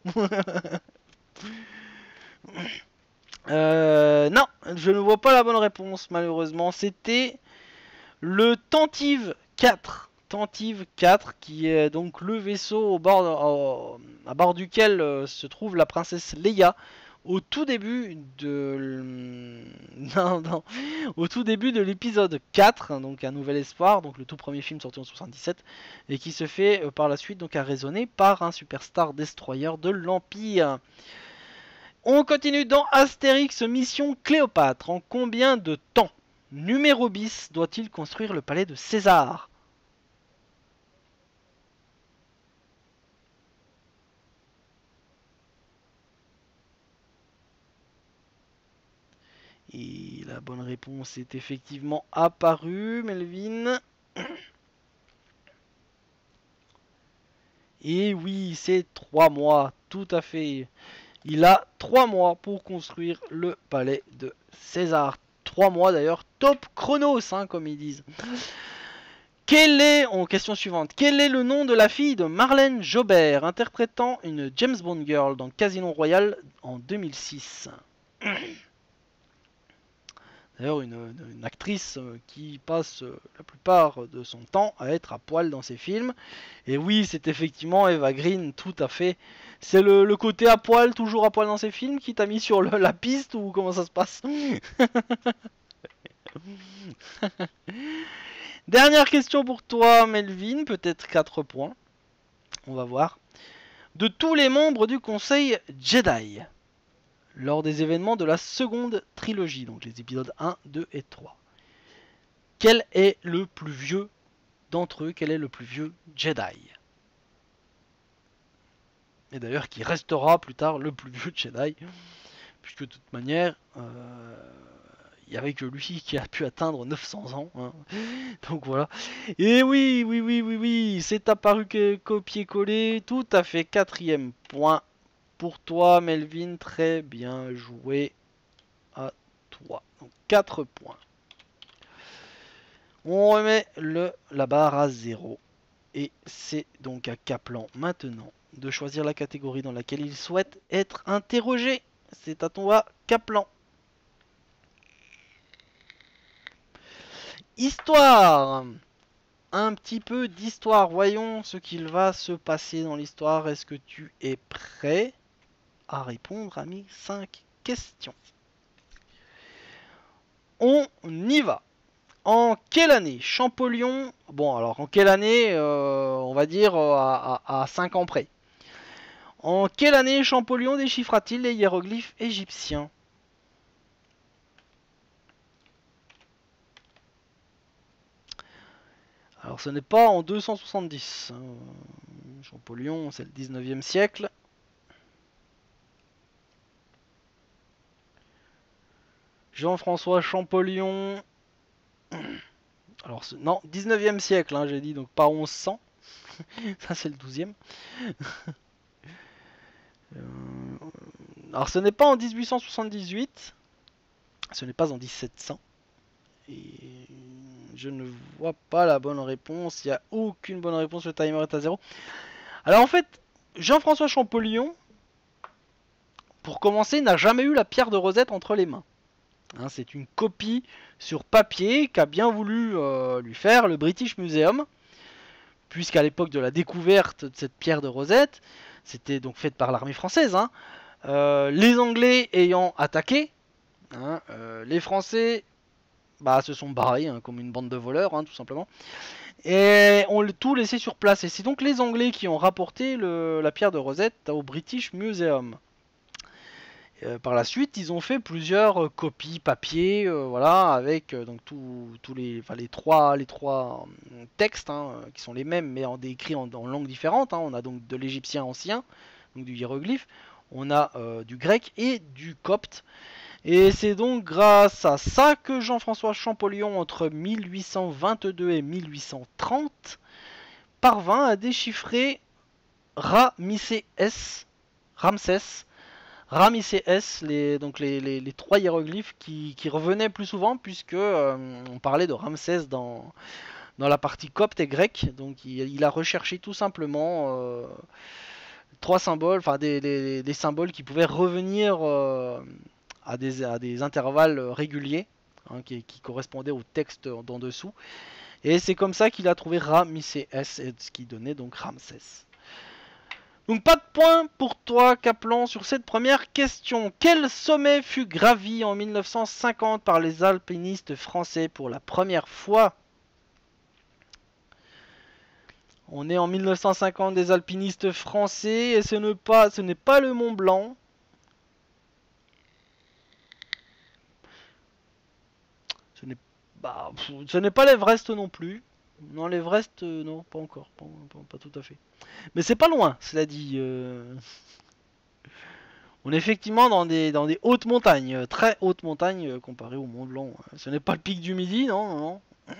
Non, je ne vois pas la bonne réponse malheureusement. C'était le Tantive 4. Tantive 4 qui est donc le vaisseau à bord duquel se trouve la princesse Leia au tout début de au tout début de l'épisode 4, donc Un Nouvel Espoir, donc le tout premier film sorti en 77 et qui se fait par la suite donc arraisonner par un superstar destroyer de l'Empire. On continue dans Astérix Mission Cléopâtre. En combien de temps Numérobis doit-il construire le palais de César? Et la bonne réponse est effectivement apparue, Melvin. Et oui, c'est 3 mois, tout à fait. Il a 3 mois pour construire le palais de César. 3 mois d'ailleurs, top chronos, hein, comme ils disent. Question suivante. Quel est le nom de la fille de Marlène Jobert, interprétant une James Bond girl dans Casino Royale en 2006? D'ailleurs, une actrice qui passe la plupart de son temps à être à poil dans ses films. Et oui, c'est effectivement Eva Green, tout à fait. C'est le côté à poil, toujours à poil dans ses films, qui t'a mis sur la piste ou comment ça se passe? Dernière question pour toi, Melvin, peut-être 4 points. On va voir. De tous les membres du Conseil Jedi, lors des événements de la seconde trilogie, donc les épisodes 1, 2 et 3. Quel est le plus vieux d'entre eux? Quel est le plus vieux Jedi? Et d'ailleurs qui restera plus tard le plus vieux Jedi, puisque de toute manière, il n'y avait que lui qui a pu atteindre 900 ans. Hein. Donc voilà. Et oui, c'est apparu que copier-coller, tout à fait, 4e point. Pour toi, Melvin, très bien joué à toi. Donc 4 points. On remet la barre à 0. Et c'est donc à Kaplan maintenant de choisir la catégorie dans laquelle il souhaite être interrogé. C'est à toi, Kaplan. Histoire. Un petit peu d'histoire. Voyons ce qu'il va se passer dans l'histoire. Est-ce que tu es prêt à répondre à mes 5 questions? On y va. En quelle année Champollion... Bon, alors en quelle année on va dire à 5 ans près. En quelle année Champollion déchiffra-t-il les hiéroglyphes égyptiens? Alors ce n'est pas en 270. Champollion, c'est le 19e siècle. Jean-François Champollion. Alors, non, 19e siècle, hein, j'ai dit, donc pas 1100. Ça, c'est le 12e. Alors, ce n'est pas en 1878. Ce n'est pas en 1700. Et je ne vois pas la bonne réponse. Il n'y a aucune bonne réponse. Le timer est à 0. Alors, en fait, Jean-François Champollion, pour commencer, n'a jamais eu la pierre de Rosette entre les mains. Hein, c'est une copie sur papier qu'a bien voulu lui faire le British Museum, puisqu'à l'époque de la découverte de cette pierre de Rosette, c'était donc faite par l'armée française, hein, Les Anglais ayant attaqué, hein, les Français bah, se sont barrés hein, comme une bande de voleurs, hein, tout simplement. Et ont tout laissé sur place. Et c'est donc les Anglais qui ont rapporté la pierre de Rosette au British Museum. Par la suite, ils ont fait plusieurs copies papier, voilà, avec donc tous les trois textes hein, qui sont les mêmes, mais écrits en langues différentes. Hein. On a donc de l'égyptien ancien, donc du hiéroglyphe, on a du grec et du copte. Et c'est donc grâce à ça que Jean-François Champollion, entre 1822 et 1830, parvint à déchiffrer Ramsès, donc les trois hiéroglyphes qui revenaient plus souvent, puisque on parlait de Ramsès dans la partie copte et grecque. Donc il a recherché tout simplement trois symboles, enfin des symboles qui pouvaient revenir à des intervalles réguliers, hein, qui correspondaient au texte d'en dessous. Et c'est comme ça qu'il a trouvé Ramsès, ce qui donnait donc Ramsès. Donc pas de point pour toi, Kaplan, sur cette première question. Quel sommet fut gravi en 1950 par les alpinistes français pour la première fois? On est en 1950 des alpinistes français et ce n'est pas le Mont Blanc. Ce n'est pas l'Everest non plus. Non, l'Everest, non, pas encore. Pas tout à fait. Mais c'est pas loin, cela dit. On est effectivement dans des hautes montagnes, très hautes montagnes comparées au Mont Blanc. Ce n'est pas le pic du Midi, non.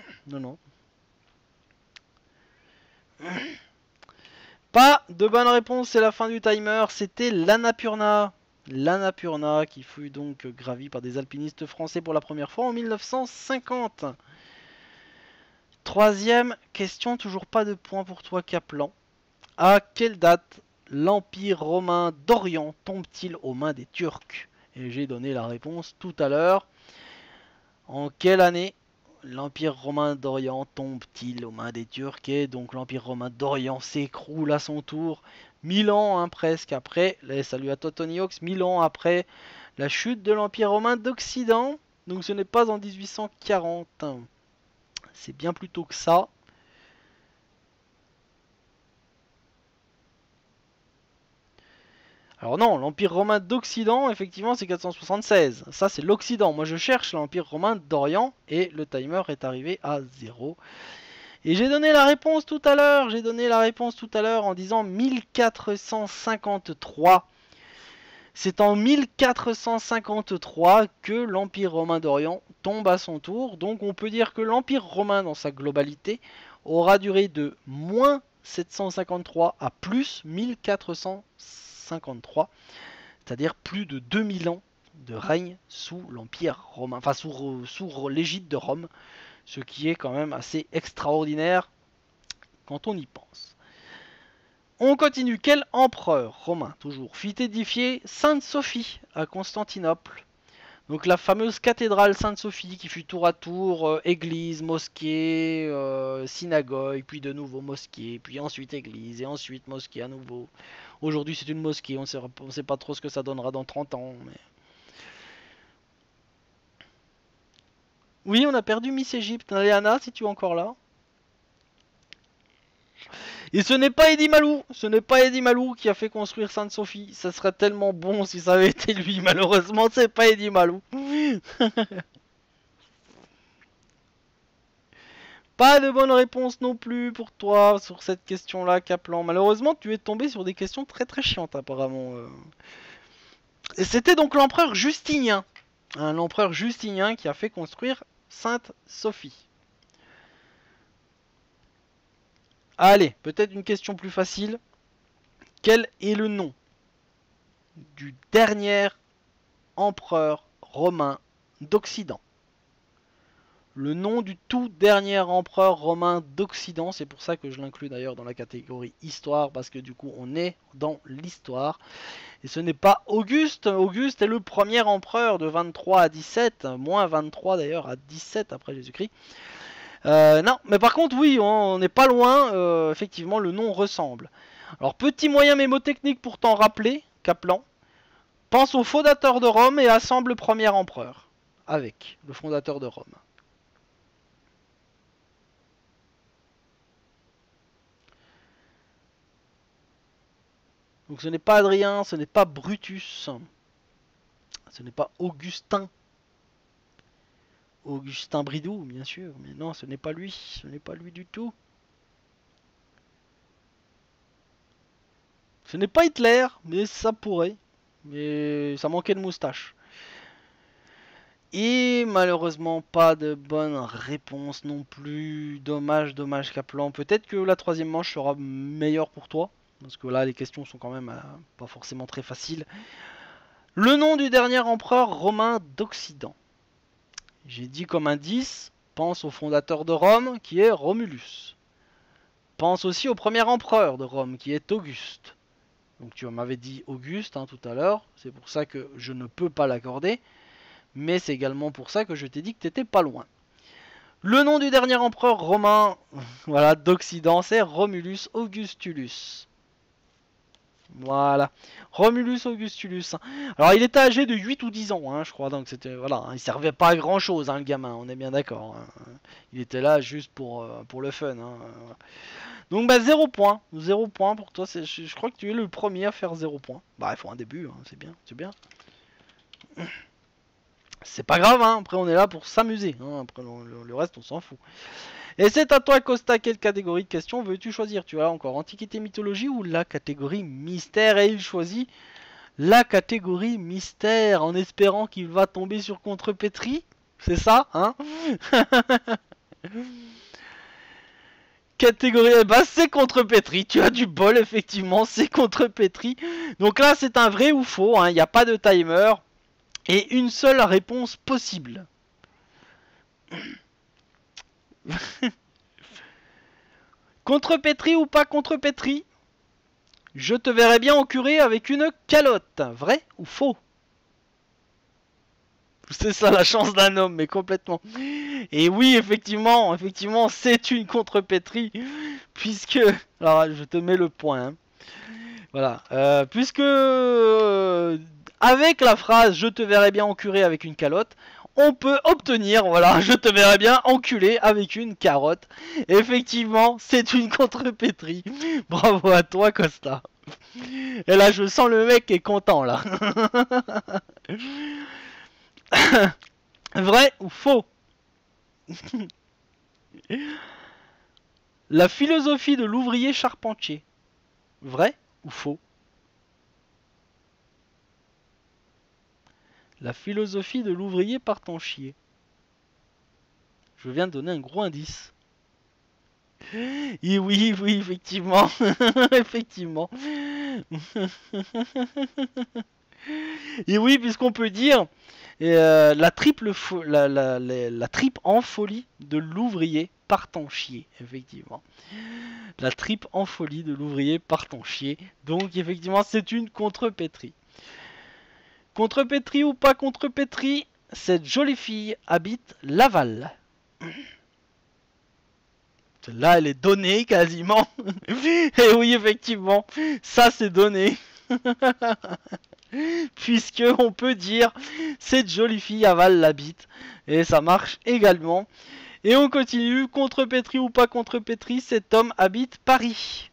Pas de bonne réponse, c'est la fin du timer. C'était l'Annapurna. L'Annapurna qui fut donc gravie par des alpinistes français pour la première fois en 1950. Troisième question, toujours pas de point pour toi, Kaplan. À quelle date l'Empire romain d'Orient tombe-t-il aux mains des Turcs? Et j'ai donné la réponse tout à l'heure. En quelle année l'Empire romain d'Orient tombe-t-il aux mains des Turcs? Et donc l'Empire romain d'Orient s'écroule à son tour 1000 ans hein, presque après, salut à toi Tony Hawks, 1000 ans après la chute de l'Empire romain d'Occident. Donc ce n'est pas en 1840. C'est bien plus tôt que ça. Alors non, l'Empire romain d'Occident, effectivement, c'est 476. Ça, c'est l'Occident. Moi, je cherche l'Empire romain d'Orient et le timer est arrivé à 0. Et j'ai donné la réponse tout à l'heure. En disant 1453. C'est en 1453 que l'Empire romain d'Orient tombe à son tour. Donc on peut dire que l'Empire romain dans sa globalité aura duré de moins 753 à plus 1453. C'est-à-dire plus de 2000 ans de règne sous l'Empire romain, enfin sous l'égide de Rome. Ce qui est quand même assez extraordinaire quand on y pense. On continue. Quel empereur romain, toujours, fit édifier Sainte-Sophie à Constantinople? Donc la fameuse cathédrale Sainte-Sophie qui fut tour à tour église, mosquée, synagogue, puis de nouveau mosquée, puis ensuite église, et ensuite mosquée à nouveau. Aujourd'hui c'est une mosquée, on ne sait pas trop ce que ça donnera dans 30 ans. Mais... Oui, on a perdu Miss Égypte. Léana, si tu es encore là. Et ce n'est pas Eddie Malou qui a fait construire Sainte-Sophie. Ça serait tellement bon si ça avait été lui. Malheureusement, c'est pas Eddie Malou. Pas de bonne réponse non plus pour toi sur cette question-là, Kaplan. Malheureusement, tu es tombé sur des questions très très chiantes apparemment. Et c'était donc l'empereur Justinien. L'empereur Justinien qui a fait construire Sainte-Sophie. Allez, peut-être une question plus facile. Quel est le nom du dernier empereur romain d'Occident? Le nom du tout dernier empereur romain d'Occident, c'est pour ça que je l'inclus d'ailleurs dans la catégorie histoire, parce que du coup on est dans l'histoire. Et ce n'est pas Auguste. Auguste est le premier empereur de 23 à 17, moins 23 d'ailleurs à 17 après Jésus-Christ. Non, mais par contre oui, on n'est pas loin, effectivement le nom ressemble. Alors petit moyen mémotechnique pour t'en rappeler, Kaplan. Pense au fondateur de Rome et assemble le premier empereur. Avec le fondateur de Rome. Donc ce n'est pas Adrien, ce n'est pas Brutus. Ce n'est pas Augustin. Augustin Bridou, bien sûr. Mais non, ce n'est pas lui. Ce n'est pas lui du tout. Ce n'est pas Hitler, mais ça pourrait. Mais ça manquait de moustache. Et malheureusement pas de bonne réponse non plus. Dommage, dommage Kaplan. Peut-être que la troisième manche sera meilleure pour toi. Parce que là les questions sont quand même pas forcément très faciles. Le nom du dernier empereur romain d'Occident. J'ai dit comme indice, pense au fondateur de Rome qui est Romulus. Pense aussi au premier empereur de Rome qui est Auguste. Donc tu m'avais dit Auguste tout à l'heure, c'est pour ça que je ne peux pas l'accorder. Mais c'est également pour ça que je t'ai dit que tu n'étais pas loin. Le nom du dernier empereur romain voilà, d'Occident, c'est Romulus Augustulus. Voilà, Romulus Augustulus. Alors il était âgé de 8 ou 10 ans, je crois, donc c'était voilà, il servait pas à grand chose, le gamin, on est bien d'accord. Il était là juste pour le fun. Donc 0 point, 0 point pour toi, je crois que tu es le premier à faire 0 point. Bah il faut un début, c'est bien, c'est bien. C'est pas grave, après on est là pour s'amuser, après le reste on s'en fout. Et c'est à toi Costa, quelle catégorie de questions veux-tu choisir? Tu as encore Antiquité, Mythologie ou la catégorie Mystère? Et il choisit la catégorie Mystère en espérant qu'il va tomber sur Contrepétrie. C'est ça, Catégorie, c'est Contrepétrie, tu as du bol effectivement, c'est Contrepétrie. Donc là c'est un vrai ou faux, il n'y a pas de timer. Et une seule réponse possible. Contrepétrie ou pas contrepétrie? Je te verrais bien en curé avec une calotte. Vrai ou faux? C'est ça la chance d'un homme, mais complètement. Et oui, effectivement, c'est une contrepétrie. Puisque... Alors, je te mets le point. Voilà. Puisque... avec la phrase « Je te verrais bien en curé avec une calotte », on peut obtenir, voilà, je te verrais bien enculé avec une carotte. Effectivement, c'est une contrepétrie. Bravo à toi, Costa. Et là, je sens le mec qui est content, là. Vrai ou faux? La philosophie de l'ouvrier charpentier. Vrai ou faux? La philosophie de l'ouvrier partant chier. Je viens de donner un gros indice. Et oui, effectivement. Effectivement. Et oui, puisqu'on peut dire la tripe en folie de l'ouvrier partant chier. Effectivement. La tripe en folie de l'ouvrier partant chier. Donc, effectivement, c'est une contrepétrie. Contrepétrie ou pas contrepétrie, cette jolie fille habite Laval. Celle-là, elle est donnée quasiment. Et oui, effectivement, ça c'est donné. Puisque on peut dire cette jolie fille Laval l'habite. Et ça marche également. Et on continue, contrepétrie ou pas contrepétrie, cet homme habite Paris.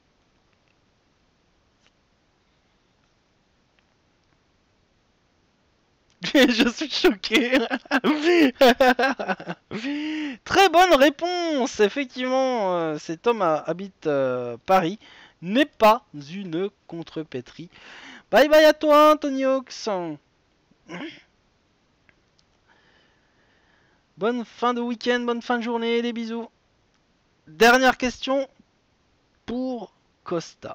Je suis choqué. Très bonne réponse. Effectivement, cet homme habite Paris. N'est pas une contrepétrie. Bye bye à toi, Anthony Hawks. Bonne fin de week-end, bonne fin de journée, des bisous. Dernière question pour Costa.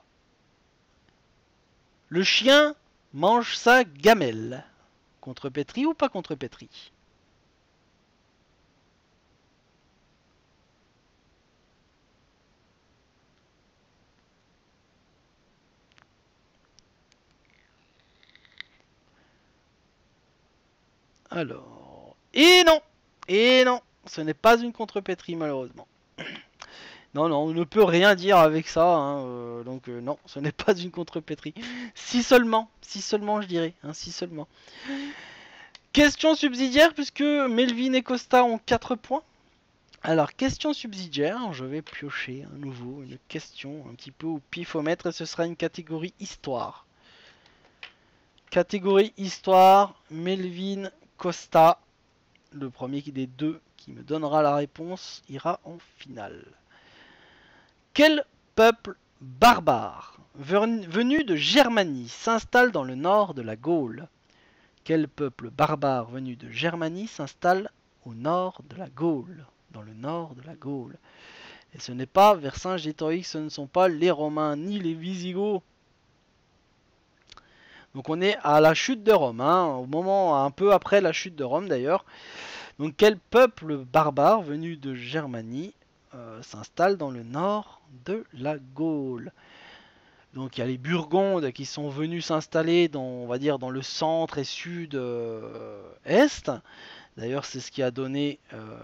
Le chien mange sa gamelle. Contrepétrie ou pas contrepétrie? Alors... Et non, ce n'est pas une contrepétrie malheureusement. Non, non, on ne peut rien dire avec ça, hein, donc non, ce n'est pas une contrepétrie. Si seulement je dirais, hein, si seulement. Question subsidiaire, puisque Melvin et Costa ont 4 points. Alors, question subsidiaire, je vais piocher à nouveau une question un petit peu au pifomètre, et ce sera une catégorie histoire. Catégorie histoire, Melvin, Costa, le premier des deux qui me donnera la réponse ira en finale. Quel peuple barbare venu de Germanie s'installe dans le nord de la Gaule? Quel peuple barbare venu de Germanie s'installe au nord de la Gaule? Dans le nord de la Gaule. Et ce n'est pas Vercingétorix, ce ne sont pas les Romains ni les Visigoths. Donc on est à la chute de Rome, hein, au moment un peu après la chute de Rome d'ailleurs. Donc quel peuple barbare venu de Germanie s'installe dans le nord de la Gaule? Donc il y a les Burgondes qui sont venus s'installer dans, on va dire, dans le centre et sud-est. D'ailleurs c'est ce qui a donné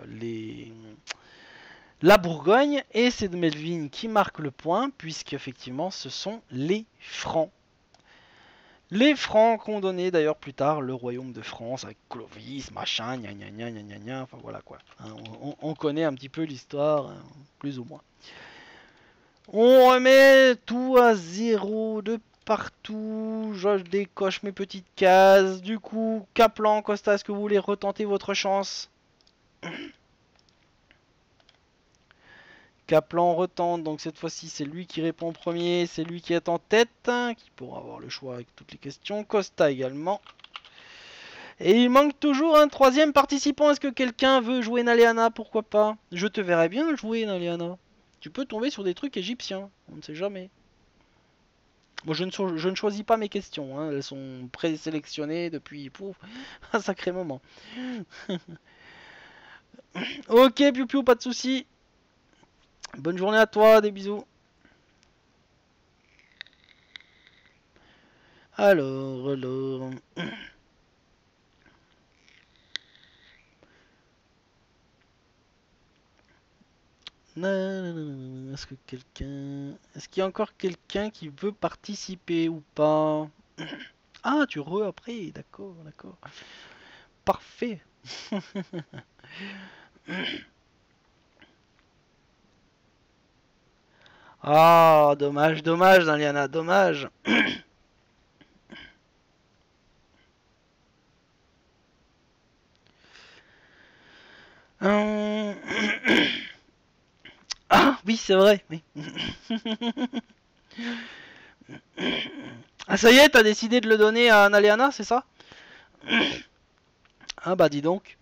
la Bourgogne, et c'est Melvin qui marque le point, puisqu'effectivement ce sont les Francs. Les Francs qui ont donné d'ailleurs plus tard le royaume de France avec Clovis, machin, gna gna gna gna gna gna, enfin voilà quoi. Hein, on connaît un petit peu l'histoire, hein, plus ou moins. On remet tout à 0 de partout, je décoche mes petites cases. Du coup, Kaplan, Costa, est-ce que vous voulez retenter votre chance? Kaplan retente, donc cette fois-ci c'est lui qui répond en premier, c'est lui qui est en tête, hein, qui pourra avoir le choix avec toutes les questions. Costa également. Et il manque toujours un troisième participant. Est-ce que quelqu'un veut jouer Naleana? Pourquoi pas? Je te verrais bien jouer Naleana. Tu peux tomber sur des trucs égyptiens, on ne sait jamais. Moi je ne choisis pas mes questions, hein, elles sont présélectionnées depuis un sacré moment. Ok Piu Piu, pas de soucis. Bonne journée à toi, des bisous. Alors. Est-ce que quelqu'un... Est-ce qu'il y a encore quelqu'un qui veut participer ou pas? Ah, tu après, d'accord, d'accord. Parfait. Ah, dommage, dommage, Daliana, dommage. Ah, oui, c'est vrai. Oui. Ah, ça y est, t'as décidé de le donner à Naliana, c'est ça? Ah bah dis donc.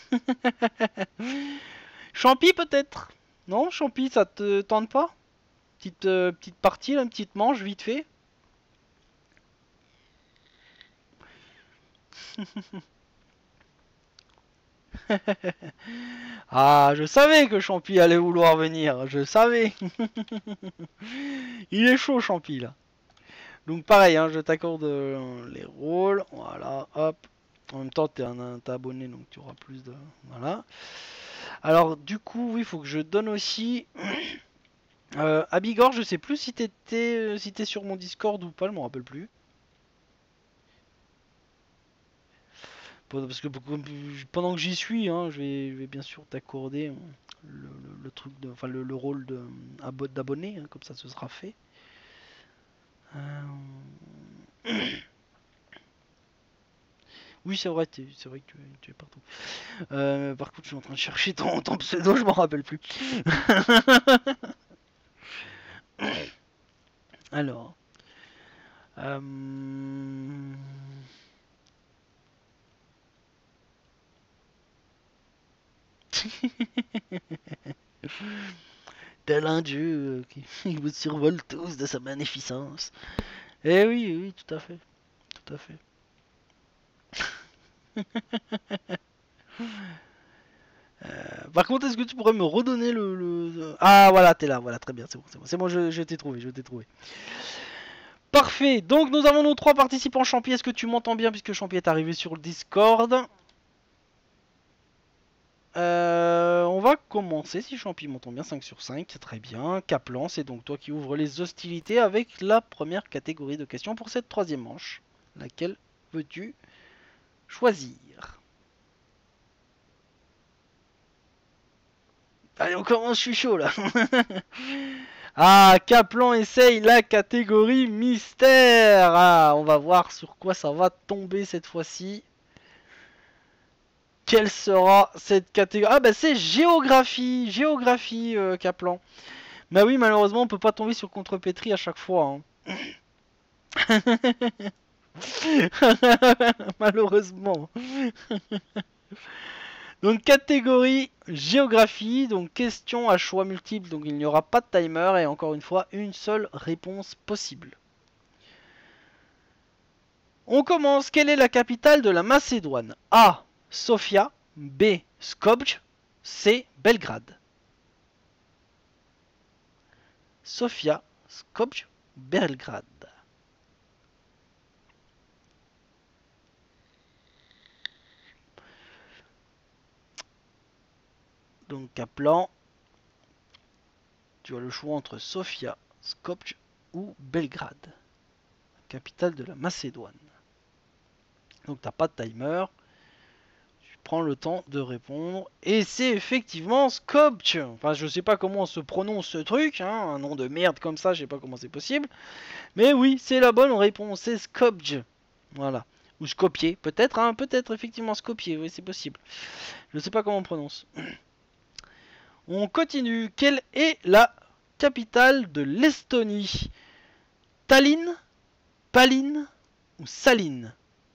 Champi peut-être? Non, Champi, ça te tente pas? Petite partie, là, une petite manche vite fait. Ah, je savais que Champi allait vouloir venir, je savais. Il est chaud Champi là. Donc pareil, hein, je t'accorde les rôles, voilà, hop. En même temps, t'es abonné, donc tu auras plus de... Voilà. Alors du coup, oui, il faut que je donne aussi... Abigor, je sais plus si t'es sur mon Discord ou pas, je m'en rappelle plus. Parce que pendant que j'y suis, hein, je vais bien sûr t'accorder le truc de, enfin le rôle d'abonné, hein, comme ça ce sera fait. Oui, c'est vrai que tu es partout. Par contre, je suis en train de chercher ton pseudo, je m'en rappelle plus. Alors. Tel un dieu qui vous survole tous de sa magnificence. Eh oui, oui, tout à fait. Tout à fait. Par contre, est-ce que tu pourrais me redonner Ah, voilà, t'es là, voilà, très bien, c'est bon, c'est bon. C'est bon, je t'ai trouvé, je t'ai trouvé. Parfait, donc nous avons nos 3 participants. Champi, est-ce que tu m'entends bien puisque Champi est arrivé sur le Discord? On va commencer, si Champi m'entend bien, 5 sur 5, c'est très bien. Kaplan, c'est donc toi qui ouvres les hostilités avec la première catégorie de questions pour cette troisième manche. Laquelle veux-tu choisir? Allez, on commence, je suis chaud là. Ah, Kaplan essaye la catégorie mystère. Ah, on va voir sur quoi ça va tomber cette fois-ci. Quelle sera cette catégorie? Ah bah c'est géographie, géographie Kaplan. Bah oui, malheureusement on peut pas tomber sur Contrepétrie à chaque fois. Hein. Malheureusement. Donc catégorie géographie, donc question à choix multiples, donc il n'y aura pas de timer et encore une fois une seule réponse possible. On commence. Quelle est la capitale de la Macédoine? A. Sofia. B. Skopje. C. Belgrade. Sofia, Skopje, Belgrade. Donc Kaplan, tu as le choix entre Sofia, Skopje ou Belgrade, capitale de la Macédoine. Donc t'as pas de timer, tu prends le temps de répondre et c'est effectivement Skopje. Enfin je sais pas comment se prononce ce truc, hein, un nom de merde comme ça, je sais pas comment c'est possible. Mais oui, c'est la bonne réponse, c'est Skopje. Voilà. Ou Skopje, peut-être, hein, peut-être effectivement Skopje, oui c'est possible. Je sais pas comment on prononce. On continue. Quelle est la capitale de l'Estonie? Tallinn, Palline ou Saline?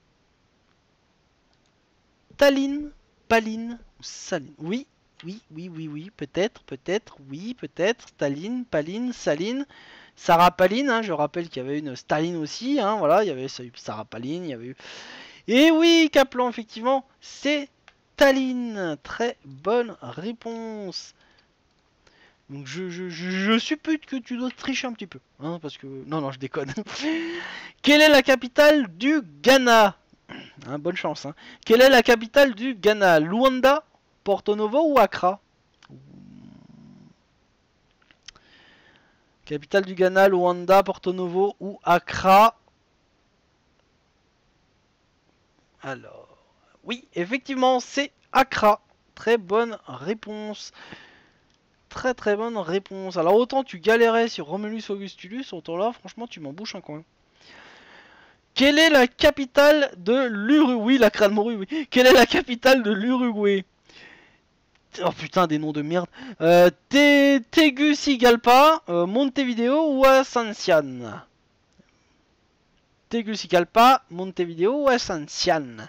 Tallinn, Palline ou Saline? Oui, oui, peut-être, oui, peut-être. Tallinn, Palline, Saline. Sarah Palin, hein, je rappelle qu'il y avait une Staline aussi, hein, voilà, il y avait Sarah Palin, il y avait eu... Et oui, Kaplan, effectivement, c'est Tallinn. Très bonne réponse. Donc je suppute que tu dois tricher un petit peu, hein, parce que... Non, je déconne. Quelle est la capitale du Ghana? Hein, bonne chance. Hein. Quelle est la capitale du Ghana? Luanda, Porto Novo ou Accra? Capitale du Ghana, Luanda, Porto Novo ou Accra? Alors, oui, effectivement, c'est Accra. Très bonne réponse. Très bonne réponse. Alors autant tu galérais sur Romulus Augustulus, autant là, franchement, tu m'en bouches un coin. Quelle est la capitale de l'Uruguay? Oui, la Crane-Morue, oui. Quelle est la capitale de l'Uruguay? Oh putain, des noms de merde. Tegucigalpa, Montevideo ou Asunción? Tegucigalpa, Montevideo ou Asunción?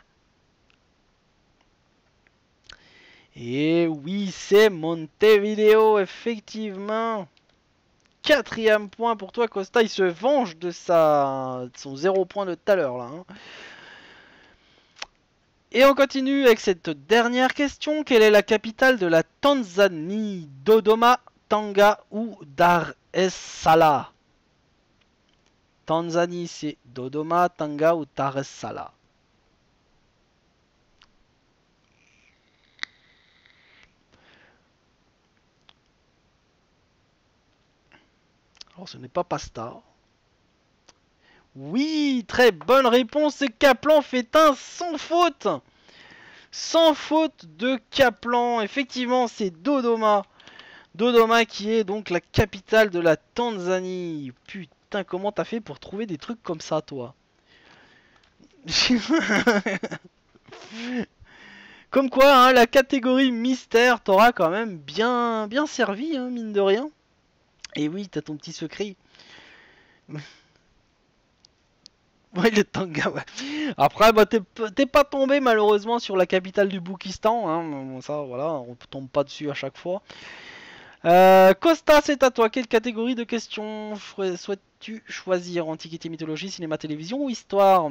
Et oui, c'est Montevideo, effectivement. Quatrième point pour toi, Costa. Il se venge de son 0 point de tout à l'heure, là. Hein. Et on continue avec cette dernière question. Quelle est la capitale de la Tanzanie? Dodoma, Tanga ou Dar es Salaam? Tanzanie, c'est Dodoma, Tanga ou Dar es Salaam? Alors ce n'est pas pasta. Oui, très bonne réponse. Et Kaplan fait un sans faute. Sans faute de Kaplan. Effectivement, c'est Dodoma. Dodoma qui est donc la capitale de la Tanzanie. Putain, comment t'as fait pour trouver des trucs comme ça, toi? Comme quoi, hein, la catégorie mystère t'aura quand même bien servi, hein, mine de rien. Et oui, t'as ton petit secret. Ouais, le Tanga, ouais. Après, bah, t'es pas tombé malheureusement sur la capitale du Boukistan. Hein. Ça, voilà, on tombe pas dessus à chaque fois. Costa, c'est à toi. Quelle catégorie de questions souhaites-tu choisir? Antiquité, mythologie, cinéma, télévision ou histoire?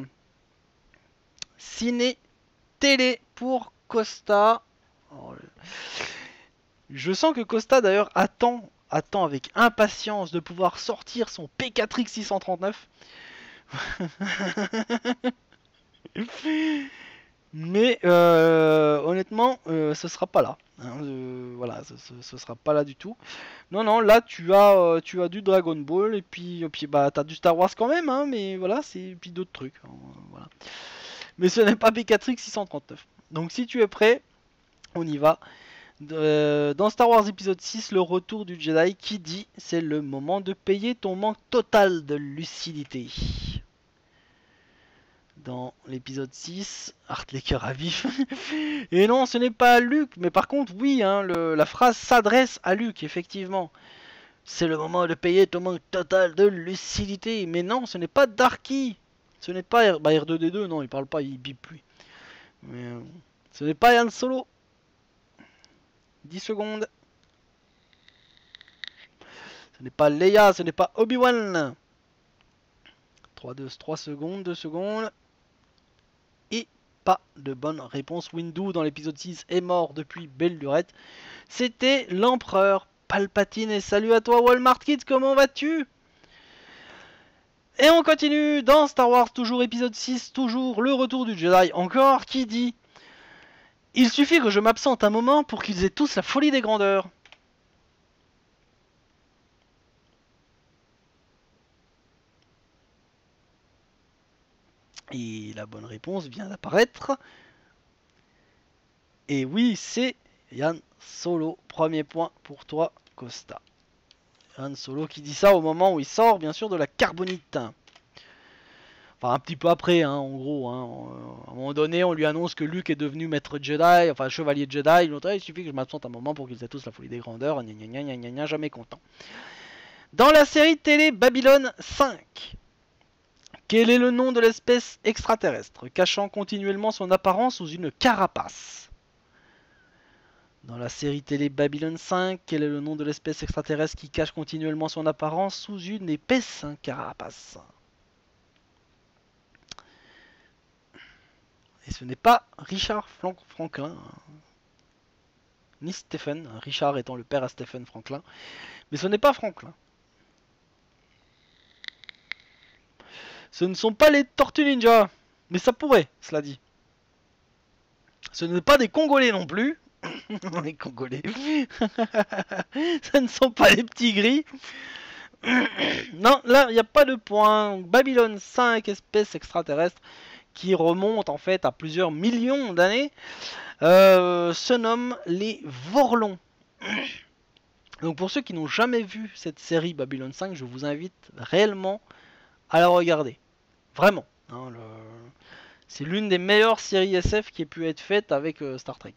Ciné, télé pour Costa. Oh, je sens que Costa d'ailleurs attend avec impatience de pouvoir sortir son P4X 639. Mais honnêtement, ce sera pas là. Hein, voilà, ce sera pas là du tout. Non, non, là tu as du Dragon Ball et puis bah t'as du Star Wars quand même, hein, mais voilà, c'est et puis d'autres trucs. Hein, voilà. Mais ce n'est pas Bécatrix 639. Donc si tu es prêt, on y va. Dans Star Wars épisode 6, le retour du Jedi, qui dit c'est le moment de payer ton manque total de lucidité. Dans l'épisode 6, Art les cœurs à vif. Et non, ce n'est pas Luke, mais par contre, oui, hein, la phrase s'adresse à Luke, effectivement. C'est le moment de payer ton manque total de lucidité. Mais non, ce n'est pas Darky. Ce n'est pas R2D2, non, il parle pas, il bip plus. Mais ce n'est pas Han Solo. 10 secondes. Ce n'est pas Leia, ce n'est pas Obi-Wan. 3 secondes, 2 secondes. Et pas de bonne réponse. Windu dans l'épisode 6 est mort depuis belle lurette. C'était l'empereur Palpatine. Et salut à toi Walmart Kids, comment vas-tu? Et on continue dans Star Wars, toujours épisode 6, toujours le retour du Jedi. Encore, qui dit il suffit que je m'absente un moment pour qu'ils aient tous la folie des grandeurs. Et la bonne réponse vient d'apparaître. Et oui, c'est Yann Solo. Premier point pour toi, Costa. Han Solo qui dit ça au moment où il sort, bien sûr, de la carbonite. Enfin, un petit peu après, hein, en gros. Hein. À un moment donné, on lui annonce que Luke est devenu maître Jedi, enfin chevalier Jedi. Il suffit que je m'absente un moment pour qu'ils aient tous la folie des grandeurs. Gna gna gna gna gna, jamais content. Dans la série télé Babylone 5, quel est le nom de l'espèce extraterrestre cachant continuellement son apparence sous une carapace? Dans la série télé Babylone 5, quel est le nom de l'espèce extraterrestre qui cache continuellement son apparence sous une épaisse carapace? Et ce n'est pas Richard Franklin, ni Stephen, Richard étant le père à Stephen Franklin, mais ce n'est pas Franklin. Ce ne sont pas les Tortues Ninja, mais ça pourrait, cela dit. Ce n'est pas des Congolais non plus. Les Congolais. Ce ne sont pas les petits gris. Non, là, il n'y a pas de point. Babylone 5, espèce extraterrestre, qui remonte en fait à plusieurs millions d'années, se nomment les Vorlons. Donc pour ceux qui n'ont jamais vu cette série Babylone 5, je vous invite réellement à la regarder. Vraiment. Hein, c'est l'une des meilleures séries SF qui ait pu être faite avec Star Trek.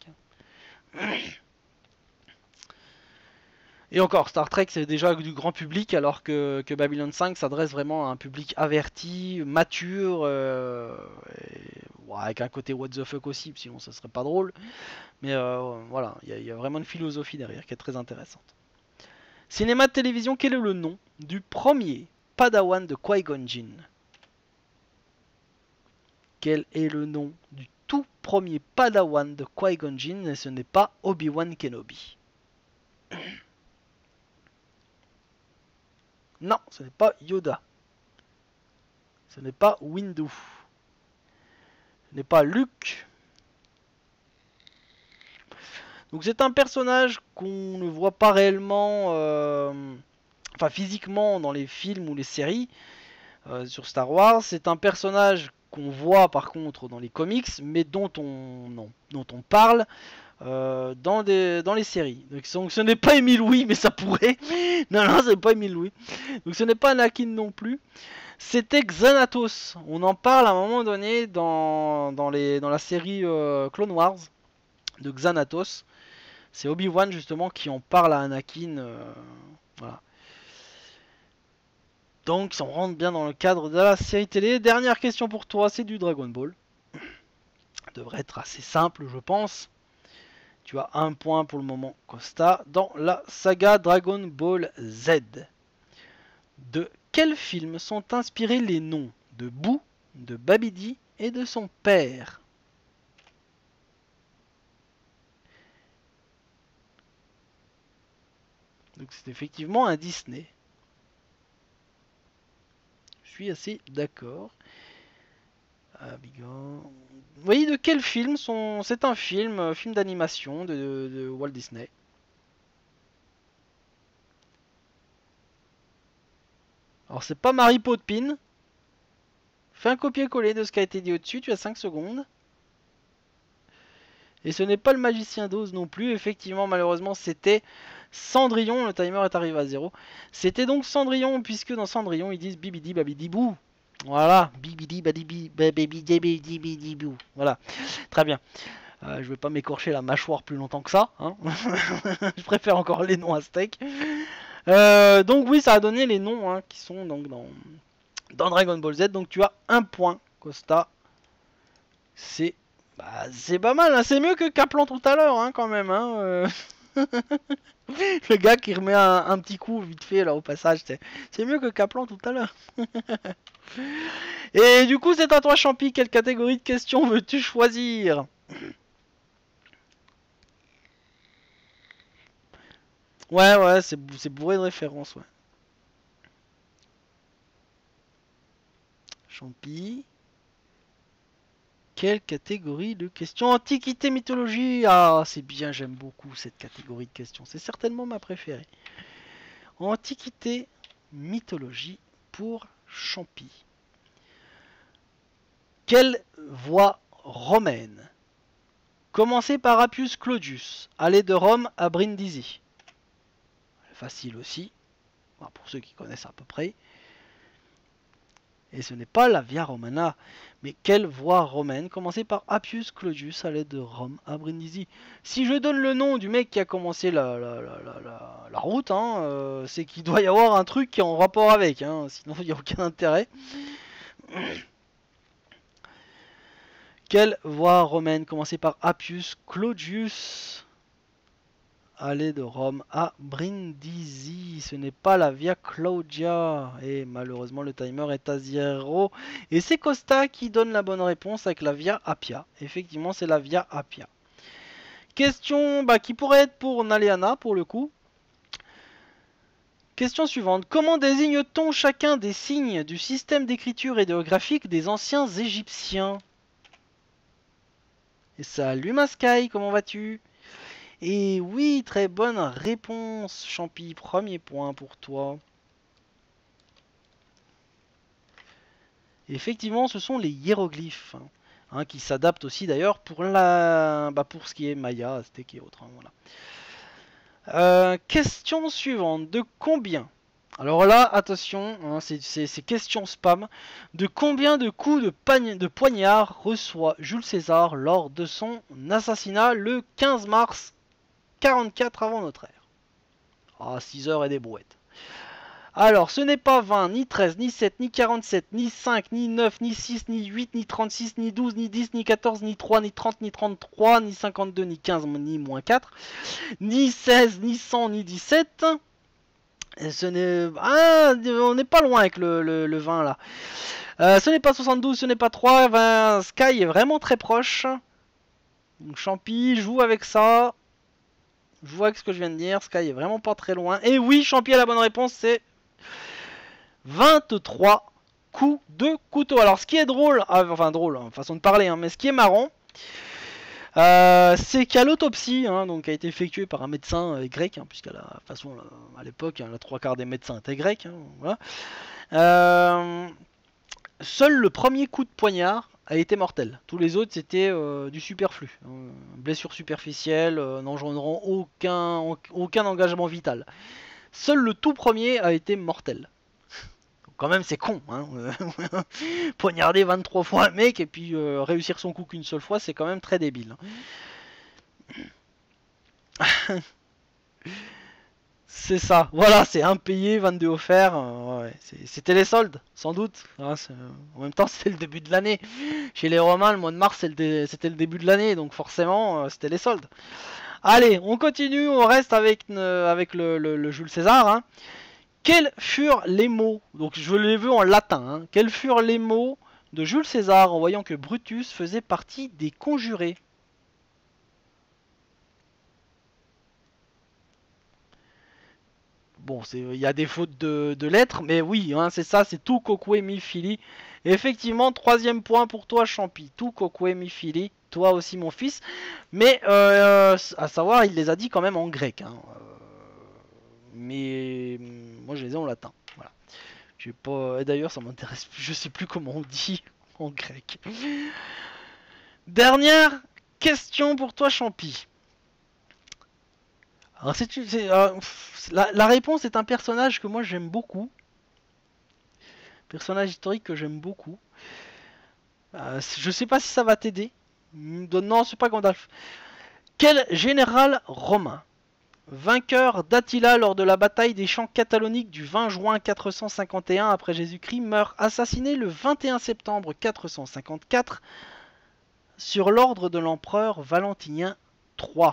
Et encore, Star Trek c'est déjà du grand public alors que Babylon 5 s'adresse vraiment à un public averti, mature, avec un côté what the fuck aussi, sinon ça serait pas drôle. Mais voilà, il y a vraiment une philosophie derrière qui est très intéressante. Cinéma de télévision, quel est le nom du premier Padawan de Qui-Gon Jinn? Quel est le nom du tout premier Padawan de Qui-Gon Jinn? Et ce n'est pas Obi-Wan Kenobi. Non, ce n'est pas Yoda. Ce n'est pas Windu. Ce n'est pas Luke. Donc c'est un personnage qu'on ne voit pas réellement, enfin physiquement dans les films ou les séries sur Star Wars. C'est un personnage qu'on voit par contre dans les comics, mais dont on parle dans les séries. Donc ce n'est pas Émile Louis, mais ça pourrait. Non, non, c'est pas Émile Louis. Donc ce n'est pas Anakin non plus. C'était Xanatos. On en parle à un moment donné dans la série Clone Wars de Xanatos. C'est Obi-Wan justement qui en parle à Anakin. Voilà. Donc on rentre bien dans le cadre de la série télé. Dernière question pour toi, c'est du Dragon Ball. Ça devrait être assez simple, je pense. Tu as un point pour le moment, Costa. Dans la saga Dragon Ball Z, de quels films sont inspirés les noms de Boo, de Babidi et de son père? Donc c'est effectivement un Disney. Je suis assez d'accord. Abigail. Vous voyez de quel film sont... C'est un film, film d'animation de Walt Disney. Alors c'est pas Mary Poppins. Fais un copier-coller de ce qui a été dit au-dessus, tu as 5 secondes. Et ce n'est pas le magicien d'Oz non plus, effectivement malheureusement c'était Cendrillon, le timer est arrivé à 0. C'était donc Cendrillon, puisque dans Cendrillon ils disent bibidi babidi bou. Voilà, bibidi babidi babidi bou. Voilà, très bien. Je vais pas m'écorcher la mâchoire plus longtemps que ça. Hein. Je préfère encore les noms aztèques. Donc oui, ça a donné les noms hein, qui sont donc dans Dragon Ball Z. Donc tu as un point, Costa. C'est pas mal, hein. C'est mieux que Kaplan tout à l'heure hein, quand même. Hein, Le gars qui remet un petit coup vite fait là au passage, c'est mieux que Kaplan tout à l'heure. Et du coup c'est à toi Champi, quelle catégorie de questions veux-tu choisir? Ouais, c'est bourré de références, ouais. Champi. Quelle catégorie de questions? Antiquité, mythologie. Ah, c'est bien, j'aime beaucoup cette catégorie de questions. C'est certainement ma préférée. Antiquité, mythologie pour Champi. Quelle voie romaine, commencée par Appius Claudius, allait de Rome à Brindisi? Facile aussi, enfin, pour ceux qui connaissent à peu près. Et ce n'est pas la Via Romana, mais quelle voie romaine commencée par Appius Claudius allait de Rome à Brindisi? Si je donne le nom du mec qui a commencé la route, hein, c'est qu'il doit y avoir un truc qui est en rapport avec, hein, sinon il n'y a aucun intérêt. Quelle voie romaine commencée par Appius Claudius allait de Rome à Brindisi? Ce n'est pas la Via Claudia. Et malheureusement le timer est à 0. Et c'est Costa qui donne la bonne réponse avec la Via Appia. Effectivement c'est la Via Appia. Question qui pourrait être pour Naleana pour le coup. Question suivante. Comment désigne-t-on chacun des signes du système d'écriture idéographique des anciens Égyptiens? Et salut Maskai, comment vas-tu? Et oui, très bonne réponse, Champi. Premier point pour toi. Effectivement, ce sont les hiéroglyphes, hein, qui s'adaptent aussi d'ailleurs pour pour ce qui est Maya, Aztèque et autres. Hein, voilà. Question suivante. De combien? Alors là, attention, hein, c'est question spam. De combien de coups de poignard reçoit Jules César lors de son assassinat le 15 mars 44 avant notre ère? Ah, 6 heures et des brouettes. Alors, ce n'est pas 20, ni 13, ni 7, ni 47, ni 5, ni 9, ni 6, ni 8, ni 36, ni 12, ni 10, ni 14, ni 3, ni 30, ni 33, ni 52, ni 15, ni moins 4, ni 16, ni 100, ni 17. Et ce n'est... Ah, on n'est pas loin avec le 20 là. Ce n'est pas 72, ce n'est pas 3, 20... Sky est vraiment très proche. Donc Champi joue avec ça. Je vois que ce que je viens de dire, Sky est vraiment pas très loin. Et oui, Champi a la bonne réponse, c'est 23 coups de couteau. Alors ce qui est drôle, enfin drôle, hein, façon de parler, hein, mais ce qui est marrant, c'est qu'à l'autopsie, hein, donc qui a été effectuée par un médecin grec, hein, puisqu'à la façon à l'époque, hein, la 3/4 des médecins étaient grecs, hein, voilà. Seul le premier coup de poignard a été mortel. Tous les autres c'était du superflu, blessure superficielle, n'engendrant aucun engagement vital. Seul le tout premier a été mortel. Quand même c'est con, hein. Poignarder 23 fois un mec et puis réussir son coup qu'une seule fois, c'est quand même très débile. C'est ça, voilà, c'est impayé, 22 offerts, ouais, c'était les soldes, sans doute. Hein, en même temps, c'était le début de l'année. Chez les Romains, le mois de mars, c'était le début de l'année, donc forcément, c'était les soldes. Allez, on continue, on reste avec le Jules César. Hein. Quels furent les mots, donc je l'ai vu en latin, hein, quels furent les mots de Jules César en voyant que Brutus faisait partie des conjurés? bon, il y a des fautes de lettres, mais oui, hein, c'est ça, c'est tout Kokwe mi fili. Effectivement, troisième point pour toi, Champi. Tout Kokwe mi fili. Toi aussi, mon fils. Mais, à savoir, il les a dit quand même en grec. Hein. Mais moi, je les ai en latin. Voilà. J'ai pas. Et d'ailleurs, ça m'intéresse. Je sais plus comment on dit en grec. Dernière question pour toi, Champi. Alors, la réponse est un personnage que moi j'aime beaucoup. Personnage historique que j'aime beaucoup. Je sais pas si ça va t'aider. Non, c'est pas Gandalf. Quel général romain, vainqueur d'Attila lors de la bataille des champs cataloniques du 20 juin 451 après Jésus-Christ, meurt assassiné le 21 septembre 454 sur l'ordre de l'empereur Valentinien III.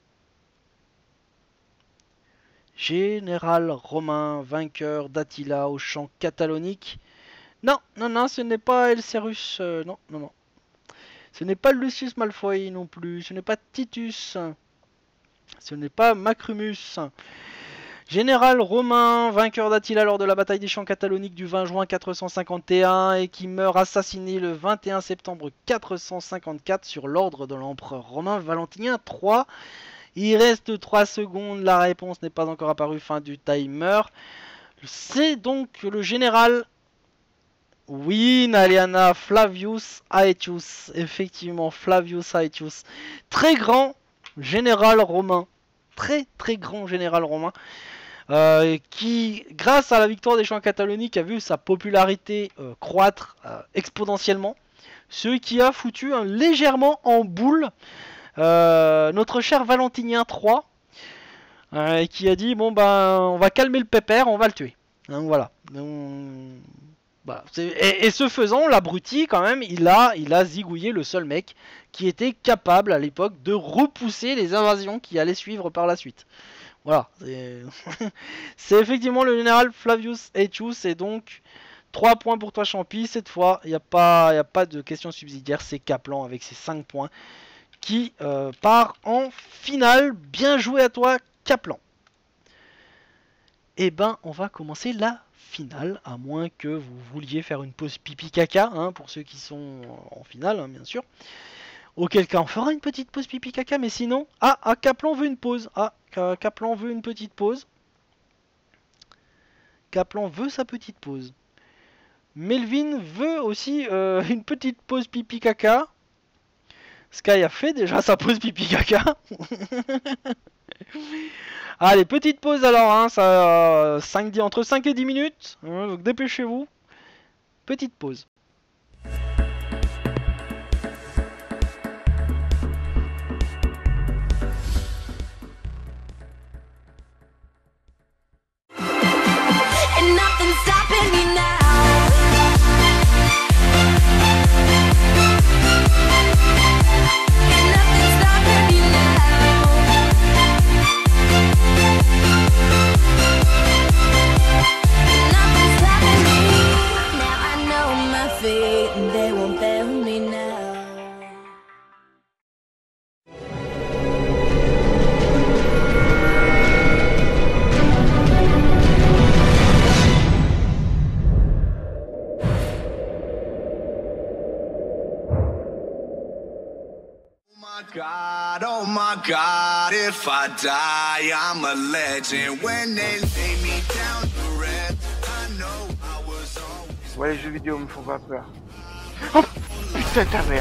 Général romain, vainqueur d'Attila aux champs cataloniques. Non, non, non, ce n'est pas Elcerus. Non, non, non. Ce n'est pas Lucius Malfoy non plus. Ce n'est pas Titus. Ce n'est pas Macrumus. Général romain, vainqueur d'Attila lors de la bataille des champs cataloniques du 20 juin 451 et qui meurt assassiné le 21 septembre 454 sur l'ordre de l'empereur romain Valentinien III. Il reste 3 secondes, la réponse n'est pas encore apparue, fin du timer. C'est donc le général... Oui, Naliana, Flavius Aetius. Effectivement, Flavius Aetius. Très grand général romain. Très très grand général romain. Qui, grâce à la victoire des champs cataloniques, a vu sa popularité croître exponentiellement. Ce qui a foutu légèrement en boule notre cher Valentinien III, qui a dit bon ben on va calmer le pépère, on va le tuer. Donc voilà. Voilà. Et ce faisant, l'abruti quand même, il a zigouillé le seul mec qui était capable à l'époque de repousser les invasions qui allaient suivre par la suite. Voilà. C'est effectivement le général Flavius Aetius et donc 3 points pour toi Champi. Cette fois, il n'y a pas de question subsidiaire, c'est Kaplan avec ses 5 points. Qui part en finale. Bien joué à toi, Kaplan. Et ben, on va commencer la finale, à moins que vous vouliez faire une pause pipi-caca, hein, pour ceux qui sont en finale, hein, bien sûr. Auquel cas, on fera une petite pause pipi-caca, mais sinon... Kaplan veut une pause. Kaplan veut une petite pause. Kaplan veut sa petite pause. Melvin veut aussi une petite pause pipi-caca. Sky a fait déjà sa pause pipi caca. Allez, petite pause alors, hein, ça, entre 5 et 10 minutes. Donc dépêchez-vous. Petite pause. God, oh my God, if I die, I'm a legend. When they lay me down to rest, I know I was always... Ouais, les jeux vidéo me font pas peur. Oh, putain ta mère.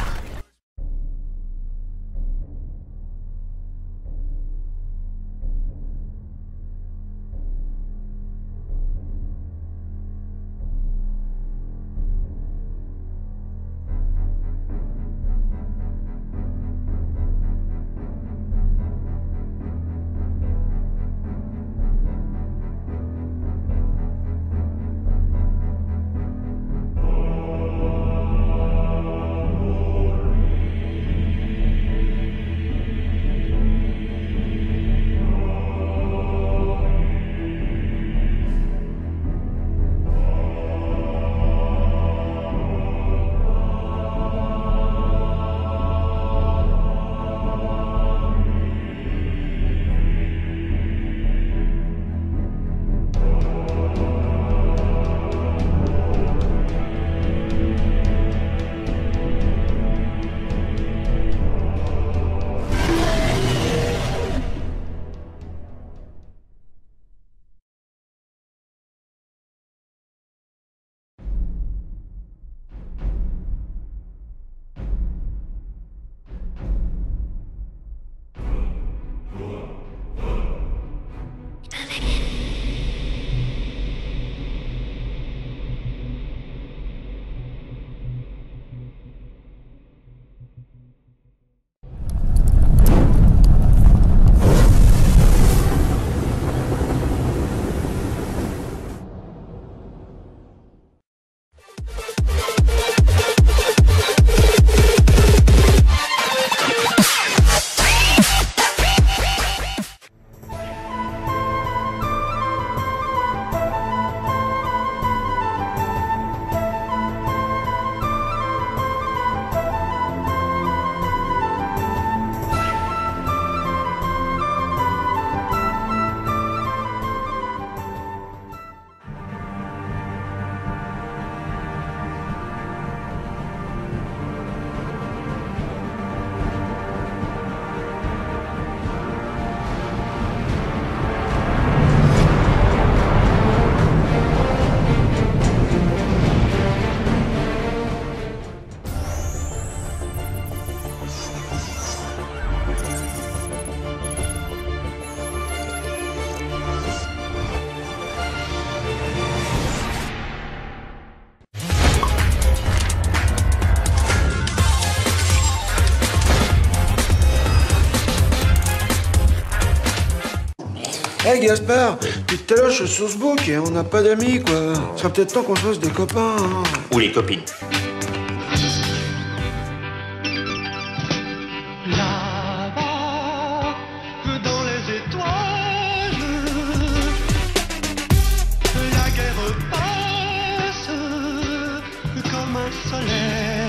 Hey Gaspard, depuis tout à l'heure je suis sur ce book et on n'a pas d'amis quoi. Ce serait peut-être temps qu'on se fasse des copains. Hein. Ou les copines. Là-bas, dans les étoiles, la guerre passe comme un soleil.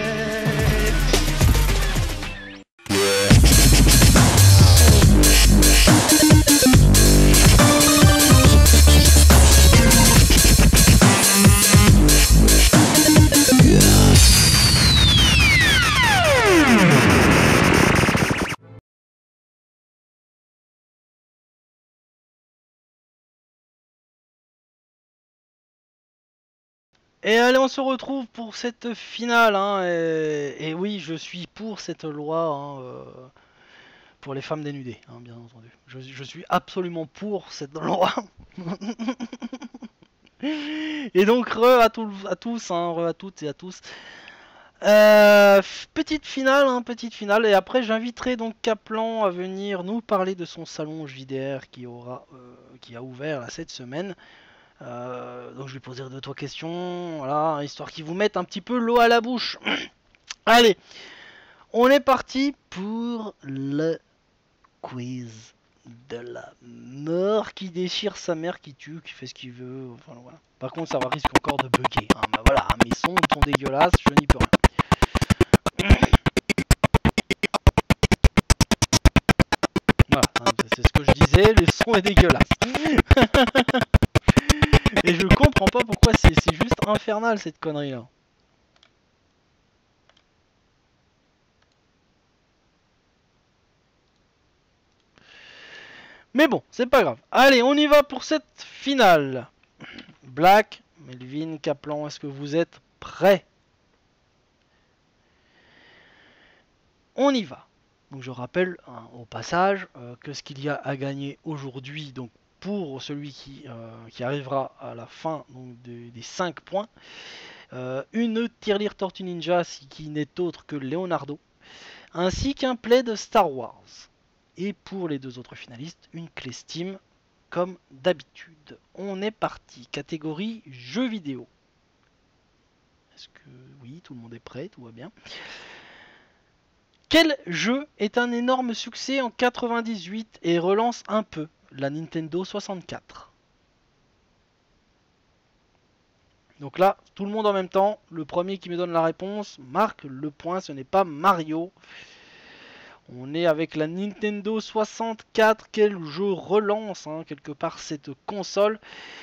Et allez, on se retrouve pour cette finale, hein, et oui, je suis pour cette loi, hein, pour les femmes dénudées, hein, bien entendu. Je suis absolument pour cette loi. Et donc, à tous, hein, à toutes et à tous. Petite finale, hein, petite finale, et après j'inviterai donc Kaplan à venir nous parler de son salon JDR qui a ouvert là, cette semaine. Donc je lui poserai 2-3 questions, voilà, histoire qu'ils vous mettent un petit peu l'eau à la bouche. Allez, on est parti pour le quiz de la mort qui déchire sa mère, qui tue, qui fait ce qu'il veut. Enfin, voilà. Par contre, ça va risque encore de bugger. Hein. Bah, voilà, mes sons sont dégueulasses, je n'y peux rien. Voilà, hein, c'est ce que je disais, le son est dégueulasse. Et je comprends pas pourquoi c'est juste infernal cette connerie là. Mais bon, c'est pas grave. Allez, on y va pour cette finale. Black, Melvin, Kaplan, est-ce que vous êtes prêts? On y va. Donc je rappelle hein, au passage que ce qu'il y a à gagner aujourd'hui, donc pour celui qui arrivera à la fin donc, des 5 points, une tirelire Tortue Ninja qui n'est autre que Leonardo, ainsi qu'un play de Star Wars. Et pour les 2 autres finalistes, une clé Steam comme d'habitude. On est parti, catégorie jeux vidéo. Est-ce que oui, tout le monde est prêt, tout va bien. Quel jeu est un énorme succès en 98 et relance un peu la Nintendo 64? Donc là, tout le monde en même temps. Le premier qui me donne la réponse marque le point. Ce n'est pas Mario. On est avec la Nintendo 64. Quel jeu relance hein, quelque part cette console?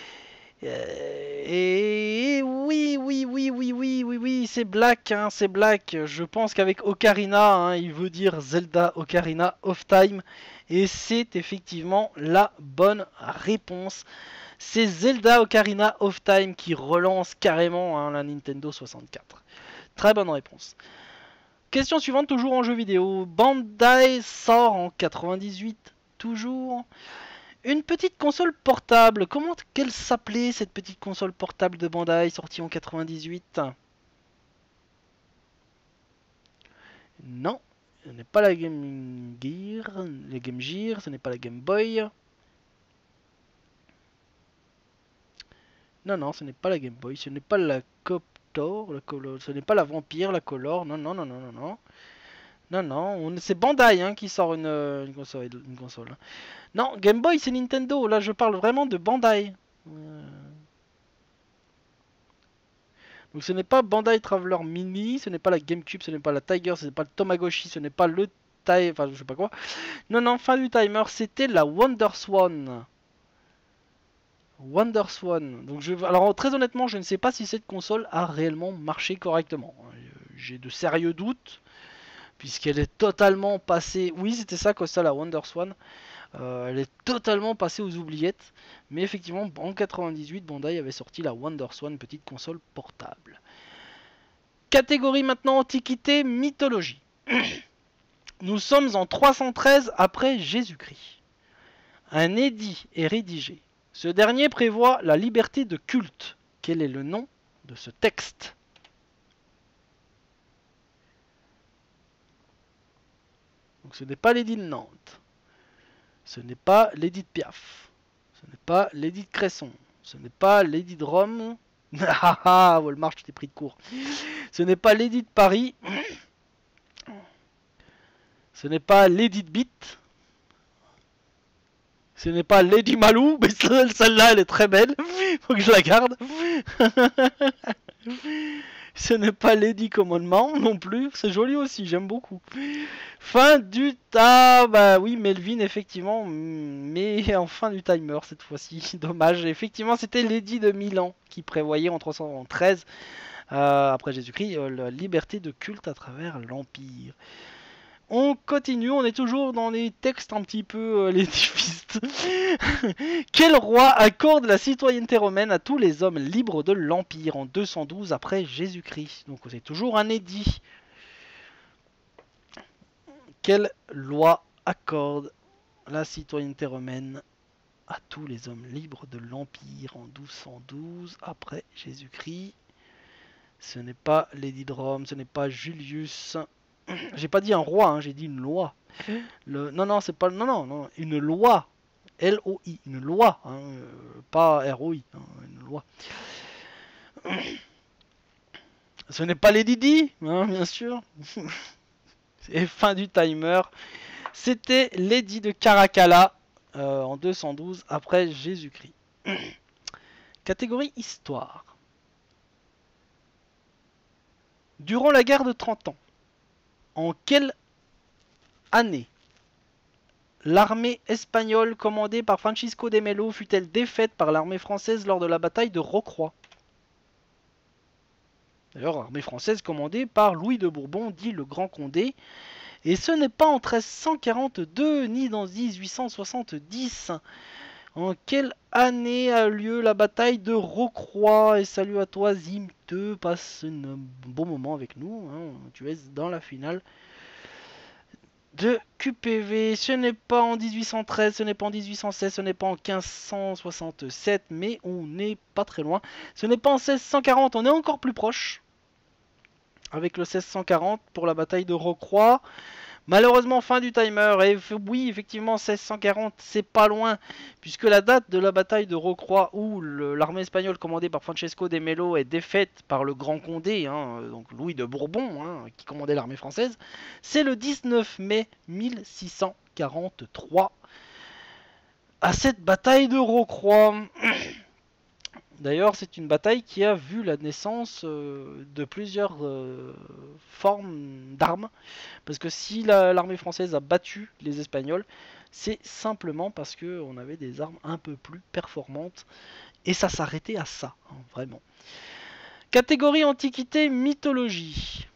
Et oui, c'est Black, hein, c'est Black. Je pense qu'avec Ocarina, hein, il veut dire Zelda Ocarina of Time. Et c'est effectivement la bonne réponse. C'est Zelda Ocarina of Time qui relance carrément hein, la Nintendo 64. Très bonne réponse. Question suivante, toujours en jeu vidéo. Bandai sort en 98, toujours. Une petite console portable. Comment qu'elle s'appelait cette petite console portable de Bandai sortie en 98? Non, ce n'est pas la Game Gear, ce n'est pas la Game Boy. Non, ce n'est pas la Game Boy, ce n'est pas la Coptor, ce n'est pas la Vampire, la Color. Non, c'est Bandai hein, qui sort une console. Non, Game Boy c'est Nintendo, là je parle vraiment de Bandai. Donc ce n'est pas Bandai Traveler Mini, ce n'est pas la GameCube, ce n'est pas la Tiger, ce n'est pas le Tamagotchi, ce n'est pas le enfin je sais pas quoi. Non, fin du timer, c'était la WonderSwan. WonderSwan. Donc alors très honnêtement, je ne sais pas si cette console a réellement marché correctement. J'ai de sérieux doutes. Puisqu'elle est totalement passée... Oui, c'était ça, Costa, la WonderSwan. Elle est totalement passée aux oubliettes. Mais effectivement, en 98, Bandai avait sorti la WonderSwan, petite console portable. Catégorie maintenant Antiquité, mythologie. Nous sommes en 313 après Jésus-Christ. Un édit est rédigé. Ce dernier prévoit la liberté de culte. Quel est le nom de ce texte ? Donc ce n'est pas l'édit de Nantes. Ce n'est pas l'Edith Piaf. Ce n'est pas l'Edith Cresson. Ce n'est pas l'Edith Rome. Ah ah, Walmart, je t'ai pris de court. Ce n'est pas l'Edith Paris. Ce n'est pas l'Edith Beat. Ce n'est pas Lady Malou, mais celle-là elle est très belle. Faut que je la garde. Ce n'est pas Lady Commandement non plus. C'est joli aussi, j'aime beaucoup. Fin du bah oui, Melvin effectivement, mais en fin du timer cette fois-ci. Dommage. Effectivement, c'était Lady de Milan qui prévoyait en 313 après Jésus-Christ la liberté de culte à travers l'Empire. On continue, on est toujours dans les textes un petit peu létifistes. Quel roi accorde la citoyenneté romaine à tous les hommes libres de l'Empire en 212 après Jésus-Christ? Donc c'est toujours un édit. Quelle loi accorde la citoyenneté romaine à tous les hommes libres de l'Empire en 1212 après Jésus-Christ? Ce n'est pas l'édit de Rome, ce n'est pas Julius. J'ai pas dit un roi, hein, j'ai dit une loi. Non, c'est pas... Non, une loi. L-O-I, une loi. Hein, pas R-O-I, hein, une loi. Ce n'est pas les Didi, hein, bien sûr. Et fin du timer. C'était l'édit de Caracalla en 212 après Jésus-Christ. Catégorie histoire. Durant la guerre de 30 ans, en quelle année l'armée espagnole commandée par Francisco de Melo fut-elle défaite par l'armée française lors de la bataille de Rocroi? D'ailleurs, l'armée française commandée par Louis de Bourbon, dit le Grand Condé. Et ce n'est pas en 1342 ni dans 1870. En quelle année a lieu la bataille de Rocroi? Et salut à toi Zim2, passe un bon moment avec nous, hein. Tu es dans la finale de QPV. Ce n'est pas en 1813, ce n'est pas en 1816, ce n'est pas en 1567, mais on n'est pas très loin. Ce n'est pas en 1640, on est encore plus proche. Avec le 1640 pour la bataille de Rocroi. Malheureusement, fin du timer. Et oui, effectivement, 1640, c'est pas loin. Puisque la date de la bataille de Rocroi, où l'armée espagnole commandée par Francesco de Melo est défaite par le Grand Condé, hein, donc Louis de Bourbon, hein, qui commandait l'armée française, c'est le 19 mai 1643. À cette bataille de Rocroi. D'ailleurs, c'est une bataille qui a vu la naissance de plusieurs formes d'armes. Parce que si l'armée française a battu les Espagnols, c'est simplement parce qu'on avait des armes un peu plus performantes. Et ça s'arrêtait à ça, hein, vraiment. Catégorie Antiquité, Mythologie.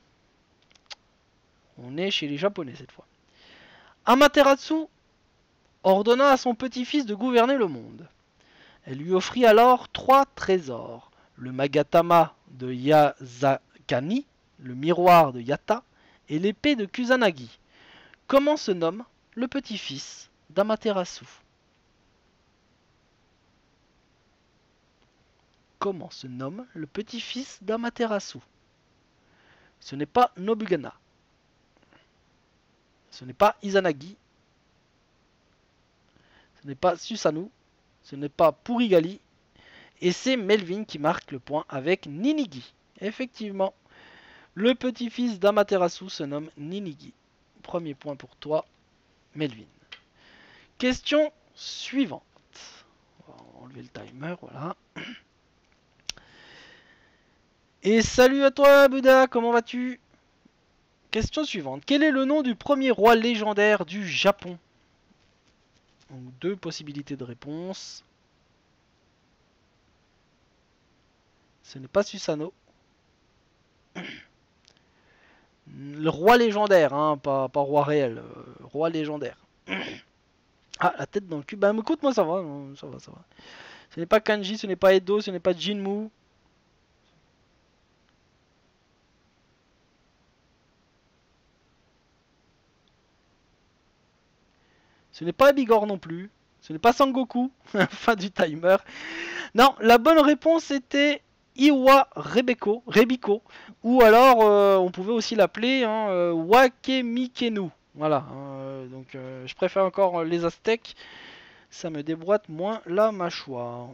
On est chez les Japonais cette fois. Amaterasu ordonna à son petit-fils de gouverner le monde. Elle lui offrit alors 3 trésors, le Magatama de Yazakani, le miroir de Yata et l'épée de Kusanagi. Comment se nomme le petit-fils d'Amaterasu? Comment se nomme le petit-fils d'Amaterasu? Ce n'est pas Nobugana. Ce n'est pas Izanagi. Ce n'est pas Susanoo. Ce n'est pas Purigali. Et c'est Melvin qui marque le point avec Ninigi. Effectivement, le petit-fils d'Amaterasu se nomme Ninigi. Premier point pour toi, Melvin. Question suivante. On va enlever le timer, voilà. Et salut à toi, Bouddha, comment vas-tu? Question suivante. Quel est le nom du premier roi légendaire du Japon? Donc 2 possibilités de réponse. Ce n'est pas Susanoo. Le roi légendaire, hein, pas roi réel. Roi légendaire. Ah, la tête dans le cul. Bah écoute, moi ça va, ça va. Ce n'est pas Kanji, ce n'est pas Edo, ce n'est pas Jinmu. Ce n'est pas Bigor non plus. Ce n'est pas Sangoku. Fin du timer. Non, la bonne réponse était Iwa Rebiko. Ou alors, on pouvait aussi l'appeler Wakemikenu. Voilà, donc je préfère encore les Aztèques. Ça me déboîte moins la mâchoire.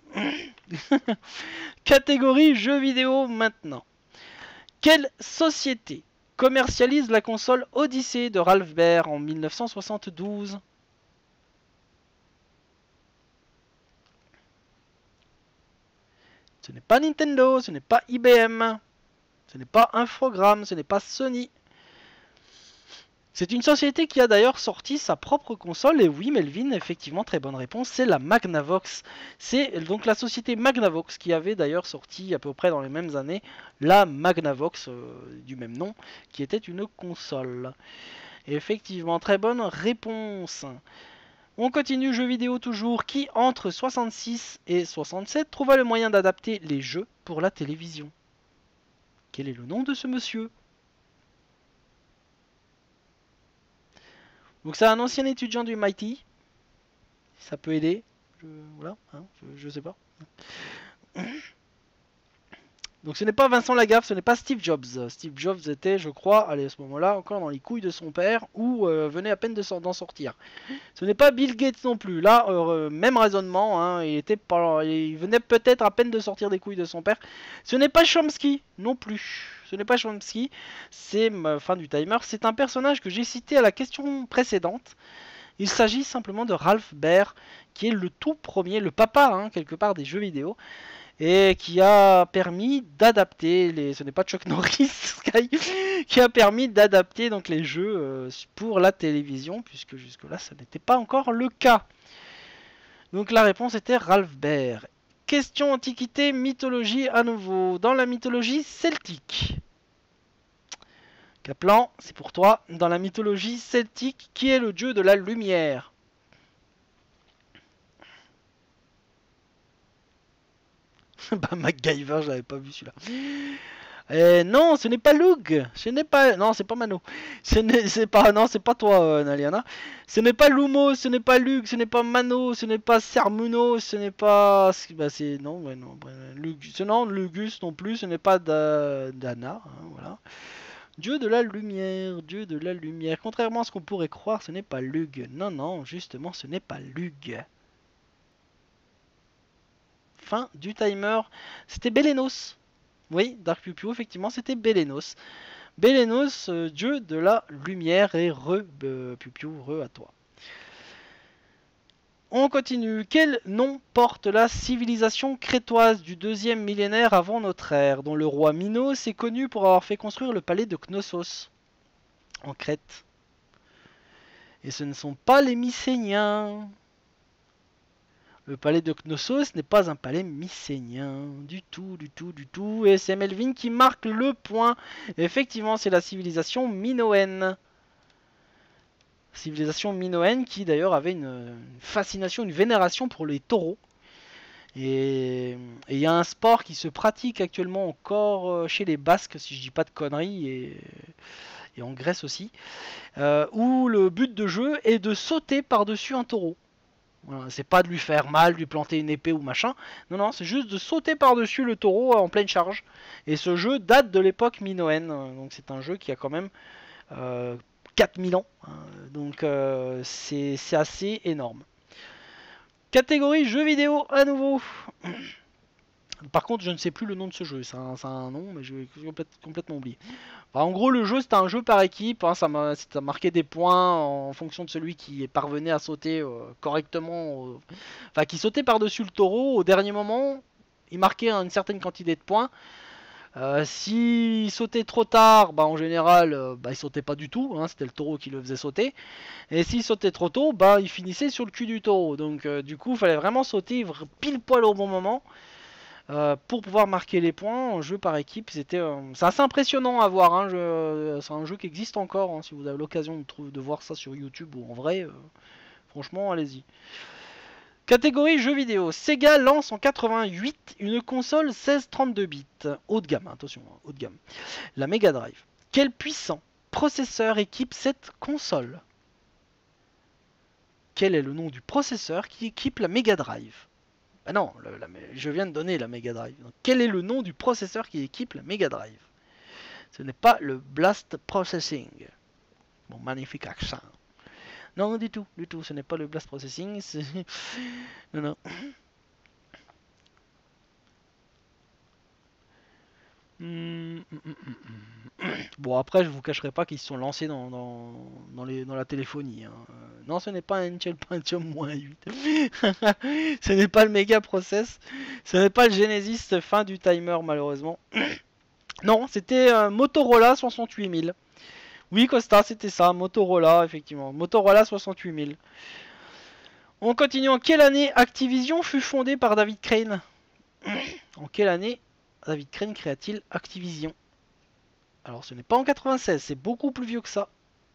Catégorie jeux vidéo maintenant. Quelle société commercialise la console Odyssey de Ralph Baer en 1972? Ce n'est pas Nintendo, ce n'est pas IBM, ce n'est pas Infogrames, ce n'est pas Sony. C'est une société qui a d'ailleurs sorti sa propre console, et oui Melvin, effectivement très bonne réponse, c'est la Magnavox. C'est donc la société Magnavox qui avait d'ailleurs sorti à peu près dans les mêmes années la Magnavox du même nom, qui était une console. Et effectivement, très bonne réponse. On continue, jeux vidéo toujours, qui entre 66 et 67 trouva le moyen d'adapter les jeux pour la télévision. Quel est le nom de ce monsieur ? Donc c'est un ancien étudiant du MIT. Ça peut aider. Voilà, hein, je sais pas. Donc ce n'est pas Vincent Lagaffe, ce n'est pas Steve Jobs. Steve Jobs était, je crois, allez, à ce moment-là, encore dans les couilles de son père, ou venait à peine d'en sortir. Ce n'est pas Bill Gates non plus. Là, même raisonnement, hein, il venait peut-être à peine de sortir des couilles de son père. Ce n'est pas Chomsky non plus. Ce n'est pas Chomsky, c'est fin du timer. C'est un personnage que j'ai cité à la question précédente. Il s'agit simplement de Ralph Baer, qui est le tout premier, le papa, hein, quelque part, des jeux vidéo. Et qui a permis d'adapter ce n'est pas Chuck Norris Sky, qui a permis d'adapter donc les jeux pour la télévision, puisque jusque-là ça n'était pas encore le cas. Donc la réponse était Ralph Baer. Question antiquité, mythologie à nouveau. Dans la mythologie celtique. Kaplan, c'est pour toi. Dans la mythologie celtique, qui est le dieu de la lumière ? Bah MacGyver, je l'avais pas vu celui-là. Non, ce n'est pas Lug. Ce n'est pas. Non, c'est pas Mano. C'est pas. Non, c'est pas toi, Naliana. Ce n'est pas Lumo, ce n'est pas Lug, ce n'est pas Mano, ce n'est pas Sermuno, ce n'est pas. Bah c'est non, ouais, non. Non, Lugus non plus. Ce n'est pas Dana. Hein, voilà. Dieu de la lumière, Dieu de la lumière. Contrairement à ce qu'on pourrait croire, ce n'est pas Lug. Non, non, justement, ce n'est pas Lug. Fin du timer. C'était Bélénos. Oui, Dark Piu Piu, effectivement, c'était Bélénos. Bélénos, dieu de la lumière, et Piu Piu, à toi. On continue. Quel nom porte la civilisation crétoise du 2e millénaire avant notre ère, dont le roi Minos est connu pour avoir fait construire le palais de Knossos en Crète? Et ce ne sont pas les Mycéniens. Le palais de Knossos n'est pas un palais mycénien, du tout, du tout, du tout. Et c'est Melvin qui marque le point. Effectivement, c'est la civilisation minoenne. Civilisation minoenne qui d'ailleurs avait une fascination, une vénération pour les taureaux. Et il y a un sport qui se pratique actuellement encore chez les Basques, si je dis pas de conneries, et en Grèce aussi, où le but de jeu est de sauter par-dessus un taureau. Voilà, c'est pas de lui faire mal, lui planter une épée ou machin. Non, non, c'est juste de sauter par-dessus le taureau en pleine charge. Et ce jeu date de l'époque minoenne. Donc c'est un jeu qui a quand même 4000 ans. Donc c'est assez énorme. Catégorie jeux vidéo à nouveau. Par contre, je ne sais plus le nom de ce jeu. Ça a un nom, mais je vais complètement oublier. Enfin, en gros, le jeu, c'était un jeu par équipe. Hein, ça marquait des points en fonction de celui qui parvenait à sauter correctement. Enfin, qui sautait par-dessus le taureau. Au dernier moment, il marquait une certaine quantité de points. S'il sautait trop tard, bah, en général, il sautait pas du tout. Hein, c'était le taureau qui le faisait sauter. Et s'il sautait trop tôt, bah, il finissait sur le cul du taureau. Donc, du coup, il fallait vraiment sauter pile poil au bon moment. Pour pouvoir marquer les points en jeu par équipe. C'est assez impressionnant à voir. Hein, c'est un jeu qui existe encore. Hein, si vous avez l'occasion de voir ça sur YouTube ou en vrai, franchement, allez-y. Catégorie jeux vidéo. Sega lance en 88 une console 16-32 bits. Haut de gamme, attention, haut de gamme. La Mega Drive. Quel puissant processeur équipe cette console? Quel est le nom du processeur qui équipe la Mega Drive? Ah non, je viens de donner la Mega Drive. Donc, quel est le nom du processeur qui équipe la Mega Drive? Ce n'est pas le Blast Processing. Mon magnifique accent. Non, du tout, ce n'est pas le blast processing, c'est... Non, non. Bon, après, je vous cacherai pas qu'ils se sont lancés dans la téléphonie. Hein. Non, ce n'est pas un Intel Pentium -8. Ce n'est pas le Mega Process. Ce n'est pas le Genesis fin du timer, malheureusement. Non, c'était Motorola 68000. Oui, Costa, c'était ça, Motorola, effectivement. Motorola 68000. On continue. En quelle année Activision fut fondée par David Crane? En quelle année David Crane créa-t-il Activision? Alors, ce n'est pas en 96, c'est beaucoup plus vieux que ça.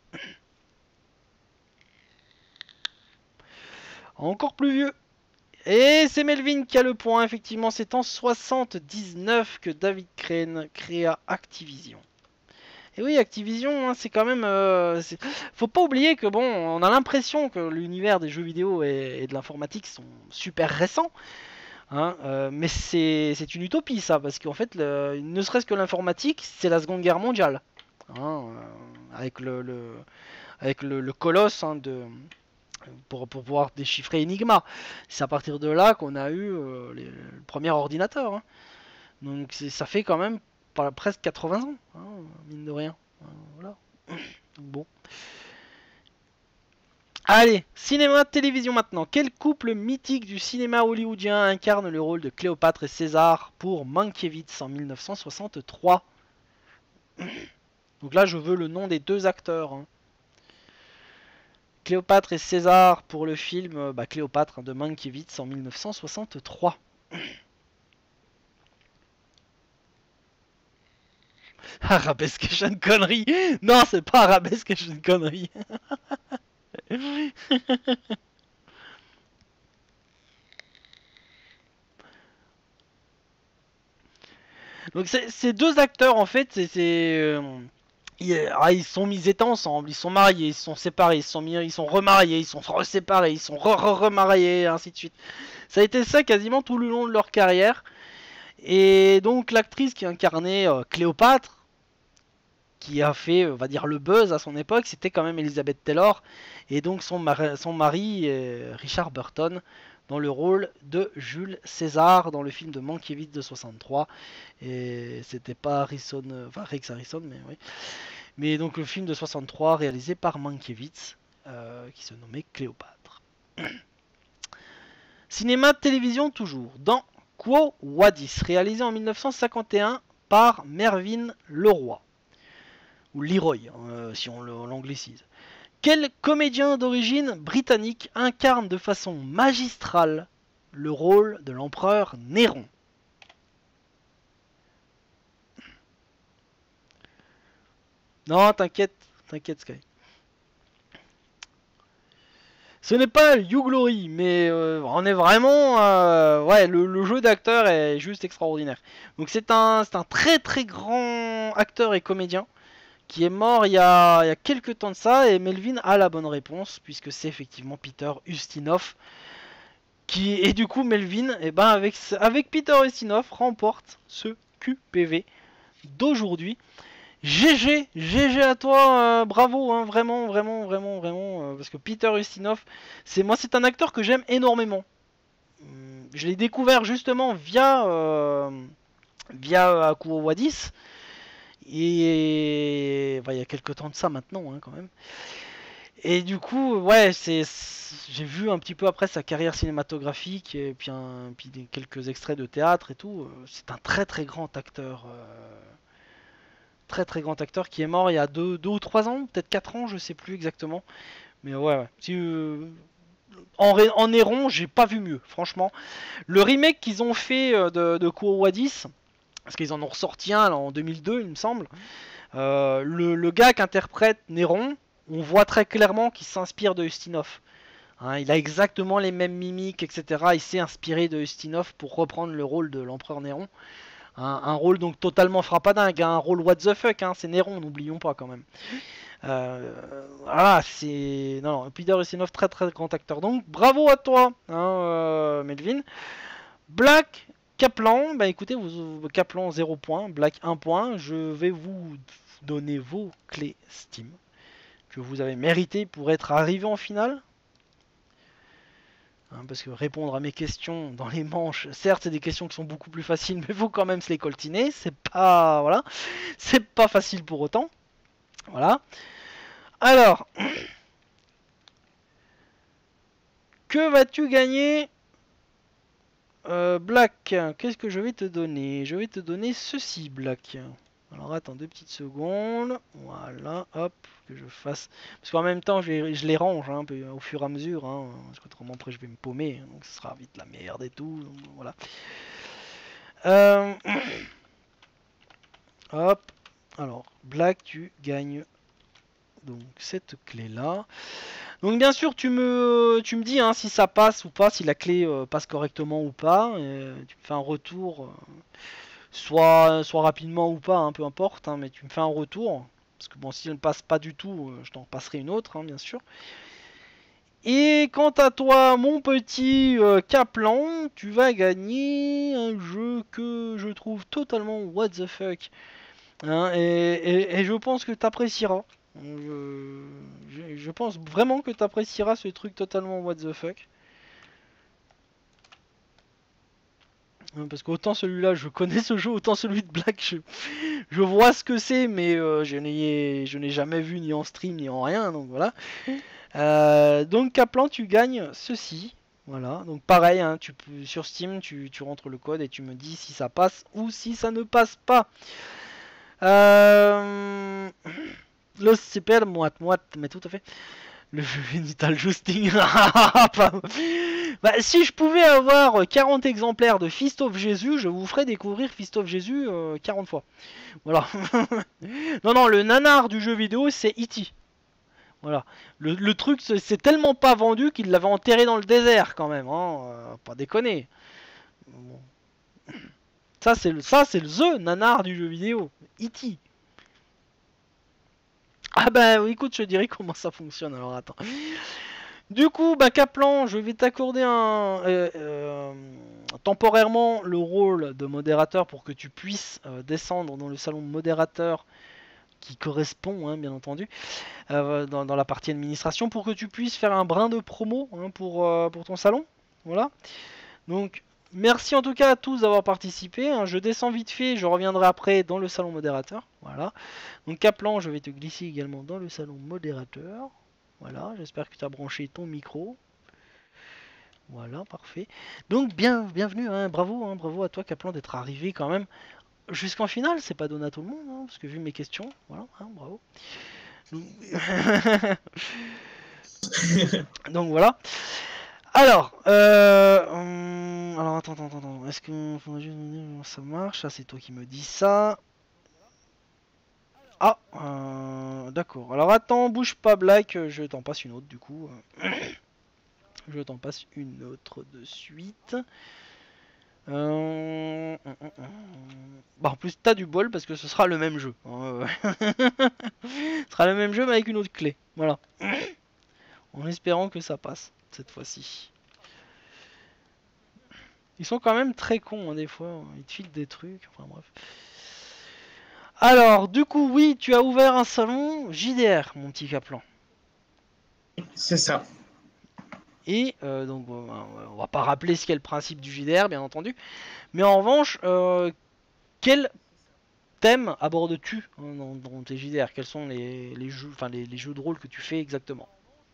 Encore plus vieux. Et c'est Melvin qui a le point, effectivement, c'est en 79 que David Crane créa Activision. Et oui, Activision, hein, c'est quand même... Faut pas oublier que, bon, on a l'impression que l'univers des jeux vidéo et de l'informatique sont super récents. Hein, mais c'est une utopie, ça, parce qu'en fait, ne serait-ce que l'informatique, c'est la Seconde Guerre mondiale. Hein, avec le colosse hein, pour pouvoir déchiffrer Enigma. C'est à partir de là qu'on a eu le premier ordinateur. Hein. Donc ça fait quand même presque 80 ans, hein, mine de rien. Voilà. Donc bon. Allez, cinéma, télévision maintenant. Quel couple mythique du cinéma hollywoodien incarne le rôle de Cléopâtre et César pour Mankiewicz en 1963? Donc là, je veux le nom des deux acteurs. Hein. Cléopâtre et César pour le film Cléopâtre de Mankiewicz en 1963. Arabesque, j'ai une connerie. Non, c'est pas arabesque, j'ai une connerie. Donc ces deux acteurs en fait, ils sont mis étant ensemble, ils sont mariés, ils sont séparés, ils sont remariés, ils sont séparés, ils sont remariés, ainsi de suite. Ça a été ça quasiment tout le long de leur carrière. Et donc l'actrice qui incarnait Cléopâtre, qui a fait, on va dire, le buzz à son époque, c'était quand même Elizabeth Taylor, et donc son mari Richard Burton, dans le rôle de Jules César, dans le film de Mankiewicz de 63, et c'était pas Harrison, enfin Rex Harrison, mais oui. Mais donc le film de 63, réalisé par Mankiewicz, qui se nommait Cléopâtre. Cinéma, télévision toujours, dans Quo Vadis, réalisé en 1951 par Mervyn Leroy. Ou Leroy, si on l'anglicise. Quel comédien d'origine britannique incarne de façon magistrale le rôle de l'empereur Néron? Non, t'inquiète Sky. Ce n'est pas Hugh Glory, mais on est vraiment... ouais, le jeu d'acteur est juste extraordinaire. Donc c'est un très très grand acteur et comédien qui est mort il y a quelques temps de ça, et Melvin a la bonne réponse, puisque c'est effectivement Peter Ustinov. Et du coup Melvin, avec Peter Ustinov, remporte ce QPV d'aujourd'hui. GG à toi, bravo, hein, vraiment, parce que Peter Ustinov, c'est un acteur que j'aime énormément. Je l'ai découvert justement via Quo Vadis, et il y a quelques temps de ça maintenant, hein, quand même. Et du coup, ouais, j'ai vu un petit peu après sa carrière cinématographique, et puis quelques extraits de théâtre et tout. C'est un très très grand acteur. Très grand acteur qui est mort il y a 2 ou 3 ans, peut-être 4 ans, je sais plus exactement. Mais ouais. Si, en Néron, j'ai pas vu mieux, franchement. Le remake qu'ils ont fait de Quo Vadis, parce qu'ils en ont ressorti un là, en 2002, il me semble. Le gars qui interprète Néron, on voit très clairement qu'il s'inspire de Ustinov. Hein, il a exactement les mêmes mimiques, etc. Il s'est inspiré de Ustinov pour reprendre le rôle de l'empereur Néron. Un rôle donc totalement frappadingue, un rôle what the fuck, hein, c'est Néron, n'oublions pas quand même. Voilà, c'est... Non, Peter Ustinov, très grand acteur. Donc, bravo à toi, hein, Melvin. Black Kaplan, écoutez, Kaplan 0 points, Black 1 point. Je vais vous donner vos clés Steam. que vous avez mérité pour être arrivé en finale. Hein, parce que répondre à mes questions dans les manches, certes c'est des questions qui sont beaucoup plus faciles, mais il faut quand même se les coltiner. C'est pas, voilà, c'est pas facile pour autant. Voilà. Alors, que vas-tu gagner, Black? Qu'est-ce que je vais te donner? Je vais te donner ceci, Black. Alors attends 2 petites secondes. Voilà, hop, que je fasse. Parce qu'en même temps, je les range hein, un peu au fur et à mesure. Hein, parce qu'autrement, après, je vais me paumer. Donc, ce sera vite la merde et tout. Donc, voilà. Hop. Alors, Black, tu gagnes donc cette clé-là. Donc, bien sûr, tu me dis hein, si ça passe ou pas, si la clé passe correctement ou pas. Tu me fais un retour. Soit rapidement ou pas, hein, peu importe, hein, mais tu me fais un retour. Parce que bon, si elle ne passe pas du tout, je t'en passerai une autre, hein, bien sûr. Et quant à toi, mon petit Kaplan, tu vas gagner un jeu que je trouve totalement what the fuck. Hein, et je pense que tu apprécieras. Je pense vraiment que tu apprécieras ce truc totalement what the fuck. Parce qu'autant celui-là, je connais ce jeu, autant celui de Black, je vois ce que c'est, mais je n'ai jamais vu ni en stream ni en rien, donc voilà. Donc Kaplan, tu gagnes ceci, voilà. Donc pareil, hein, sur Steam, tu rentres le code et tu me dis si ça passe ou si ça ne passe pas. Los super moite, mais tout à fait. Le Genital Jousting. Bah, si je pouvais avoir 40 exemplaires de Fist of Jesus, je vous ferais découvrir Fist of Jesus 40 fois. Voilà. Non, le nanar du jeu vidéo, c'est E.T. Voilà. Le truc, c'est tellement pas vendu qu'il l'avait enterré dans le désert quand même. Hein. Pas déconner. Bon. Ça, c'est le The nanar du jeu vidéo. E.T. Ah bah écoute, je te dirai comment ça fonctionne. Alors attends. Du coup, bah Kaplan, je vais t'accorder temporairement le rôle de modérateur pour que tu puisses descendre dans le salon modérateur qui correspond, hein, bien entendu, dans la partie administration, pour que tu puisses faire un brin de promo hein, pour ton salon. Voilà. Donc, merci en tout cas à tous d'avoir participé. Hein. Je descends vite fait, je reviendrai après dans le salon modérateur. Voilà. Donc Kaplan, je vais te glisser également dans le salon modérateur. Voilà, j'espère que tu as branché ton micro. Voilà, parfait. Donc bienvenue, hein, bravo à toi Kaplan d'être arrivé quand même jusqu'en finale. C'est pas donné à tout le monde, hein, parce que vu mes questions, voilà, hein, bravo. Donc voilà. Alors, attends. Est-ce que ça marche? Ah, c'est toi qui me dis ça. Ah, d'accord. Alors attends, bouge pas Black, je t'en passe une autre du coup. Je t'en passe une autre de suite. Bah, en plus t'as du bol parce que ce sera le même jeu. Ce sera le même jeu mais avec une autre clé. Voilà. En espérant que ça passe cette fois-ci. Ils sont quand même très cons hein, des fois. Ils te filent des trucs. Enfin bref. Alors, du coup, oui, tu as ouvert un salon JDR, mon petit Kaplan. C'est ça. Et donc, on va pas rappeler ce qu'est le principe du JDR, bien entendu. Mais en revanche, quel thème abordes-tu hein, dans tes JDR? Quels sont les jeux, enfin les jeux de rôle que tu fais exactement?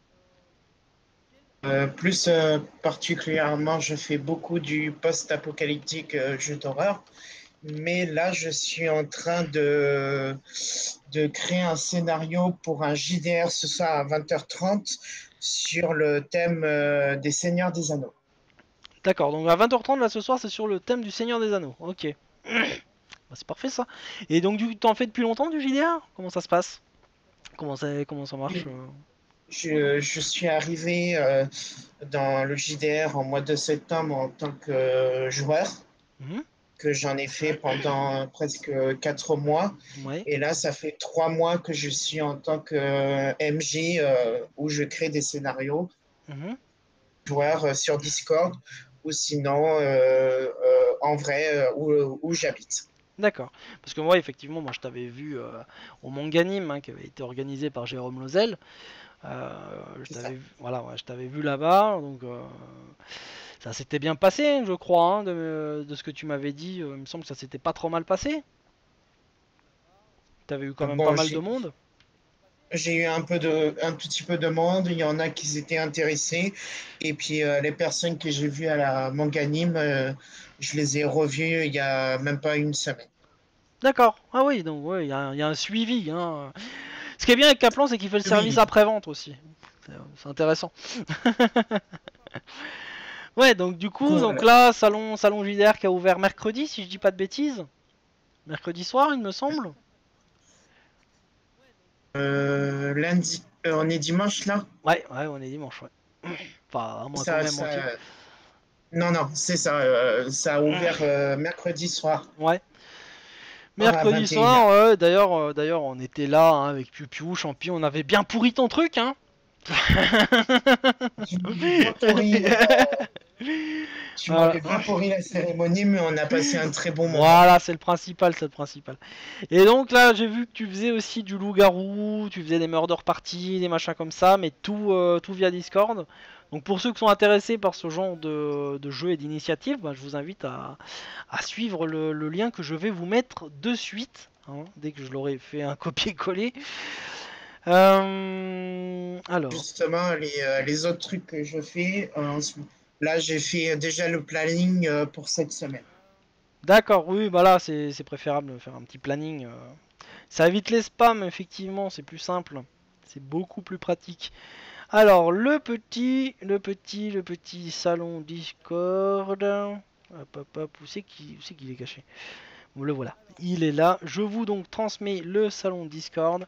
Plus particulièrement, je fais beaucoup du post-apocalyptique jeu d'horreur. Mais là, je suis en train de créer un scénario pour un JDR ce soir à 20h30 sur le thème des Seigneurs des Anneaux. D'accord, donc à 20h30 là ce soir, c'est sur le thème du Seigneur des Anneaux. Ok. Bah, c'est parfait ça. Et donc, tu t'en fais depuis longtemps du JDR? Comment ça se passe? Comment ça marche Je suis arrivé dans le JDR en mois de septembre en tant que joueur. Que j'en ai fait pendant presque 4 mois. Ouais. Et là, ça fait 3 mois que je suis en tant que MJ où je crée des scénarios joueurs sur Discord ou sinon en vrai où j'habite. D'accord. Parce que moi, effectivement, moi je t'avais vu au Manganime, hein, qui avait été organisé par Jérôme Lozel. Euh, je C'est ça. t'avais voilà, ouais, je t'avais vu là-bas, donc ça s'était bien passé, je crois, hein, de ce que tu m'avais dit. Il me semble que ça s'était pas trop mal passé. T'avais eu quand même pas Bon, mal de monde. j'ai eu un petit peu de monde. Il y en a qui étaient intéressés. Et puis, les personnes que j'ai vues à la Manganime, je les ai revues il y a même pas une semaine. D'accord. Ah oui, donc ouais, il y a un suivi, hein. Ce qui est bien avec Kaplan, c'est qu'il fait le service Oui, après-vente aussi. C'est intéressant. Ouais, donc du coup, donc voilà. là, salon JDR qui a ouvert mercredi, si je dis pas de bêtises. Mercredi soir, il me semble. Lundi, on est dimanche là? Ouais, ouais, on est dimanche, ouais. Enfin, à moins qu'on Ça, m'ait ça... menti. Non, non, c'est ça. Ça a ouvert mercredi soir Ouais. à Mercredi 21h. soir, ouais, d'ailleurs, on était là hein, avec Piu Piu, Champion, on avait bien pourri ton truc, hein. Tu m'avais bien pourri, tu Voilà. m'avais bien pourri la cérémonie, mais on a passé un très bon moment. Voilà, c'est le principal, c'est le principal. Et donc là, j'ai vu que tu faisais aussi du loup-garou, tu faisais des murder parties, des machins comme ça, mais tout via Discord. Donc pour ceux qui sont intéressés par ce genre de jeu et d'initiative, bah, je vous invite à suivre le lien que je vais vous mettre de suite, hein, dès que je l'aurai fait un copier-coller. Alors, Justement, les autres trucs que je fais, là, j'ai fait déjà le planning pour cette semaine. d'accord, oui, bah là, c'est préférable de faire un petit planning. Ça évite les spams, effectivement, c'est plus simple. C'est beaucoup plus pratique. Alors, le petit salon Discord. Hop, hop, hop, où c'est qu'il est caché? Bon, le voilà. Il est là. Je vous donc transmets le salon Discord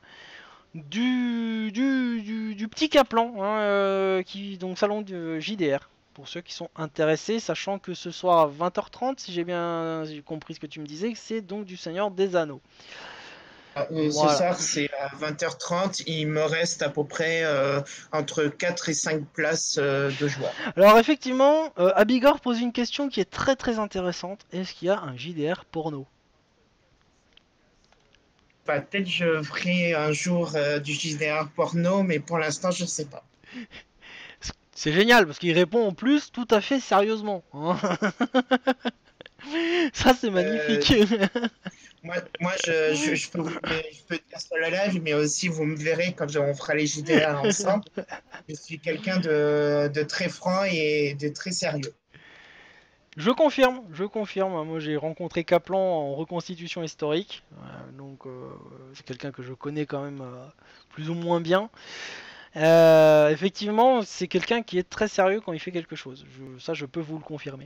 du petit Kaplan, hein, donc salon du JDR. Pour ceux qui sont intéressés, sachant que ce soir à 20h30, si j'ai bien compris ce que tu me disais, c'est donc du Seigneur des Anneaux. Ce Voilà. soir, c'est à 20h30. Il me reste à peu près entre 4 et 5 places de joueurs. Alors effectivement, Abigor pose une question qui est très très intéressante. Est-ce qu'il y a un JDR porno? Bah, peut-être je ferai un jour du JDR porno, mais pour l'instant, je ne sais pas. C'est génial parce qu'il répond en plus tout à fait sérieusement, hein. Ça c'est Euh, magnifique. moi je peux dire sur le live, mais aussi vous me verrez quand on fera les JDR ensemble. Je suis quelqu'un de très franc et de très sérieux. Je confirme, je confirme. Moi j'ai rencontré Kaplan en reconstitution historique, donc c'est quelqu'un que je connais quand même plus ou moins bien. Effectivement, c'est quelqu'un qui est très sérieux quand il fait quelque chose. Ça, je peux vous le confirmer.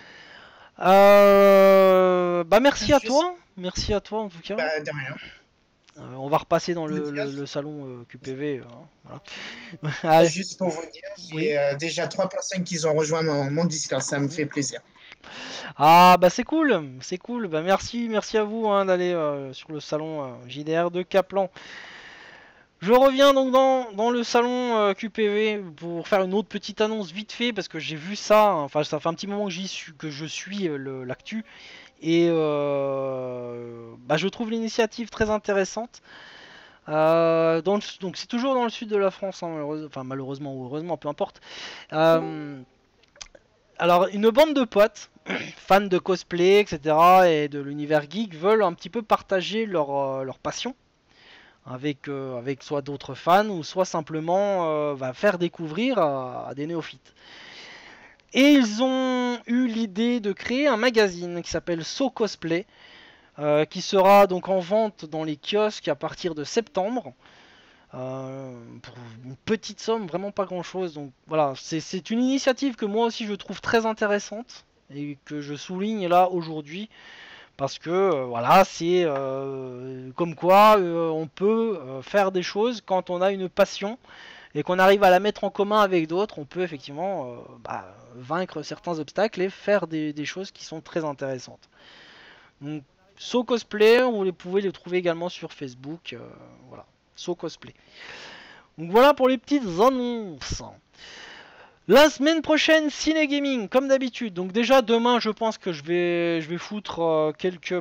Bah Juste, merci à toi en tout cas. bah, de rien. On va repasser dans Vous le salon QPV. Voilà. Allez, Juste pour vous dire, oui. j'ai déjà 3 personnes qui ont rejoint mon Discord. Ça me fait plaisir. Ah bah c'est cool, c'est cool. Bah merci à vous hein, d'aller sur le salon JDR de Kaplan. Je reviens donc dans le salon QPV pour faire une autre petite annonce vite fait parce que j'ai vu ça, hein, enfin ça fait un petit moment que je suis l'actu et bah, je trouve l'initiative très intéressante. Donc c'est toujours dans le sud de la France, hein, enfin malheureusement ou heureusement, peu importe. Euh, alors une bande de potes, fans de cosplay, etc. et de l'univers geek veulent un petit peu partager leur passion avec soit d'autres fans ou soit simplement va faire découvrir à des néophytes. Et ils ont eu l'idée de créer un magazine qui s'appelle So Cosplay, qui sera donc en vente dans les kiosques à partir de septembre. Pour une petite somme, vraiment pas grand chose. Donc voilà, c'est une initiative que moi aussi je trouve très intéressante et que je souligne là aujourd'hui. Parce que voilà, c'est comme quoi on peut faire des choses quand on a une passion et qu'on arrive à la mettre en commun avec d'autres. On peut effectivement vaincre certains obstacles et faire des choses qui sont très intéressantes. Donc, So Cosplay, vous pouvez les trouver également sur Facebook. Voilà, So Cosplay. Donc voilà pour les petites annonces. La semaine prochaine, Ciné Gaming, comme d'habitude. Donc déjà, demain, je pense que je vais foutre quelques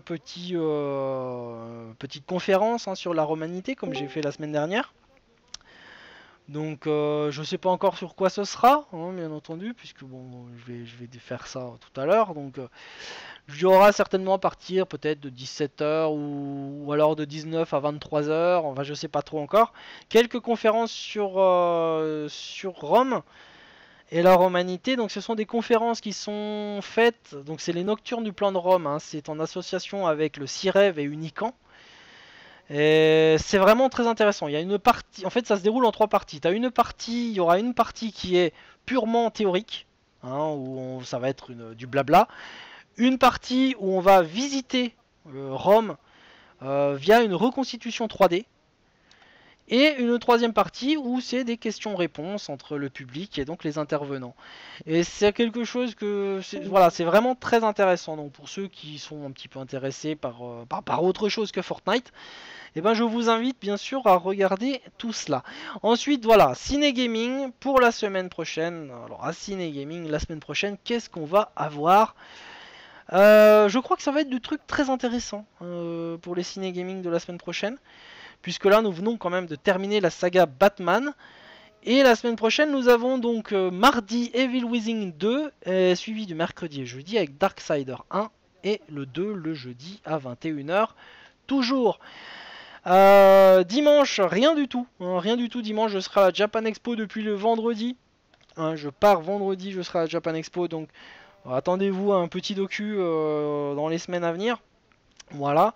petites conférences hein, sur la romanité, comme j'ai fait la semaine dernière. Donc je sais pas encore sur quoi ce sera, hein, bien entendu, puisque bon, je vais faire ça tout à l'heure. Donc il y aura certainement à partir peut-être de 17h ou alors de 19 à 23h, enfin je sais pas trop encore. Quelques conférences sur Rome et la romanité. Donc ce sont des conférences qui sont faites, donc c'est les Nocturnes du plan de Rome, hein, c'est en association avec le CIREV et Unican. Et c'est vraiment très intéressant. Il y a une partie, en fait, ça se déroule en 3 parties. Il y aura une partie qui est purement théorique, hein, où ça va être du blabla. Une partie où on va visiter Rome via une reconstitution 3D. Et une troisième partie où c'est des questions-réponses entre le public et donc les intervenants. Et c'est quelque chose que voilà, c'est vraiment très intéressant. Donc pour ceux qui sont un petit peu intéressés par autre chose que Fortnite, eh ben je vous invite bien sûr à regarder tout cela. Ensuite voilà, Ciné Gaming pour la semaine prochaine. Alors à Ciné Gaming la semaine prochaine, qu'est-ce qu'on va avoir? Je crois que ça va être du truc très intéressant pour les Ciné Gaming de la semaine prochaine. Puisque là nous venons quand même de terminer la saga Batman. Et la semaine prochaine nous avons donc mardi Evil Within 2, suivi du mercredi et jeudi avec Darksider 1 et le 2 le jeudi à 21h. Toujours dimanche, rien du tout, hein, rien du tout dimanche, je serai à la Japan Expo depuis le vendredi. Hein, je pars vendredi, je serai à la Japan Expo, donc attendez-vous à un petit docu dans les semaines à venir. Voilà.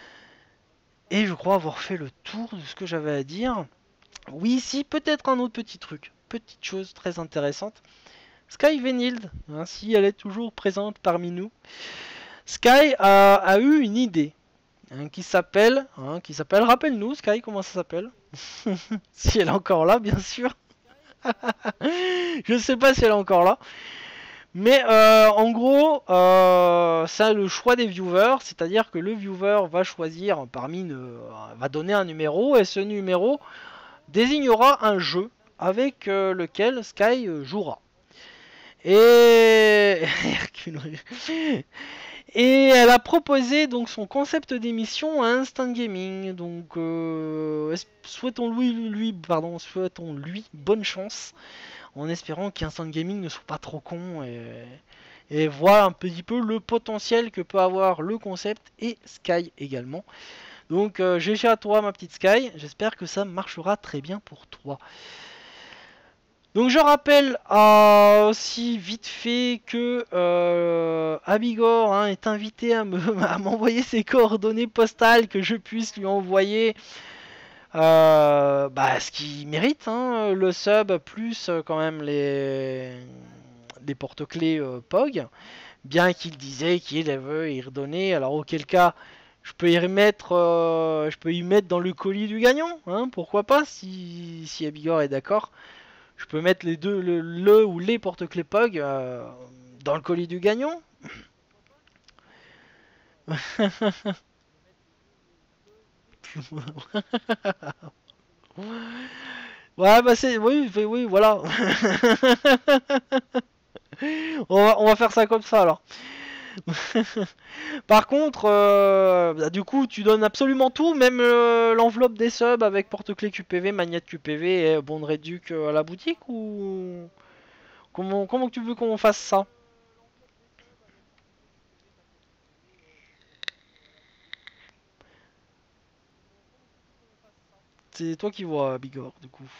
Et je crois avoir fait le tour de ce que j'avais à dire. Oui, si, peut-être un autre petit truc. Petite chose très intéressante. Sky Venild, hein, si elle est toujours présente parmi nous. Sky a eu une idée. Hein, qui s'appelle, rappelle-nous Sky, comment ça s'appelle? Si elle est encore là, bien sûr. Je ne sais pas si elle est encore là. Mais en gros, c'est le choix des viewers, c'est-à-dire que le viewer va choisir va donner un numéro et ce numéro désignera un jeu avec lequel Sky jouera. Et et elle a proposé donc son concept d'émission à Instant Gaming. Donc souhaitons-lui bonne chance. En espérant qu'Instant Gaming ne soit pas trop con et voit un petit peu le potentiel que peut avoir le concept et Sky également. Donc GG à toi ma petite Sky, j'espère que ça marchera très bien pour toi. Donc je rappelle aussi vite fait que Abigor hein, est invité à m'envoyer ses coordonnées postales que je puisse lui envoyer ce qu'il mérite, hein, le sub plus quand même les porte-clés POG, bien qu'il disait qu'il veut y redonner, alors auquel cas je peux y mettre dans le colis du gagnant, hein, pourquoi pas, si Abigor est d'accord, je peux mettre les deux, le ou les porte-clés POG dans le colis du gagnant. Ouais bah c'est oui voilà. on va faire ça comme ça alors. Par contre du coup tu donnes absolument tout, même l'enveloppe des subs avec porte-clés QPV, magnette QPV et bon de réduc à la boutique, ou comment tu veux qu'on fasse ça? C'est toi qui vois, Bigor, du coup.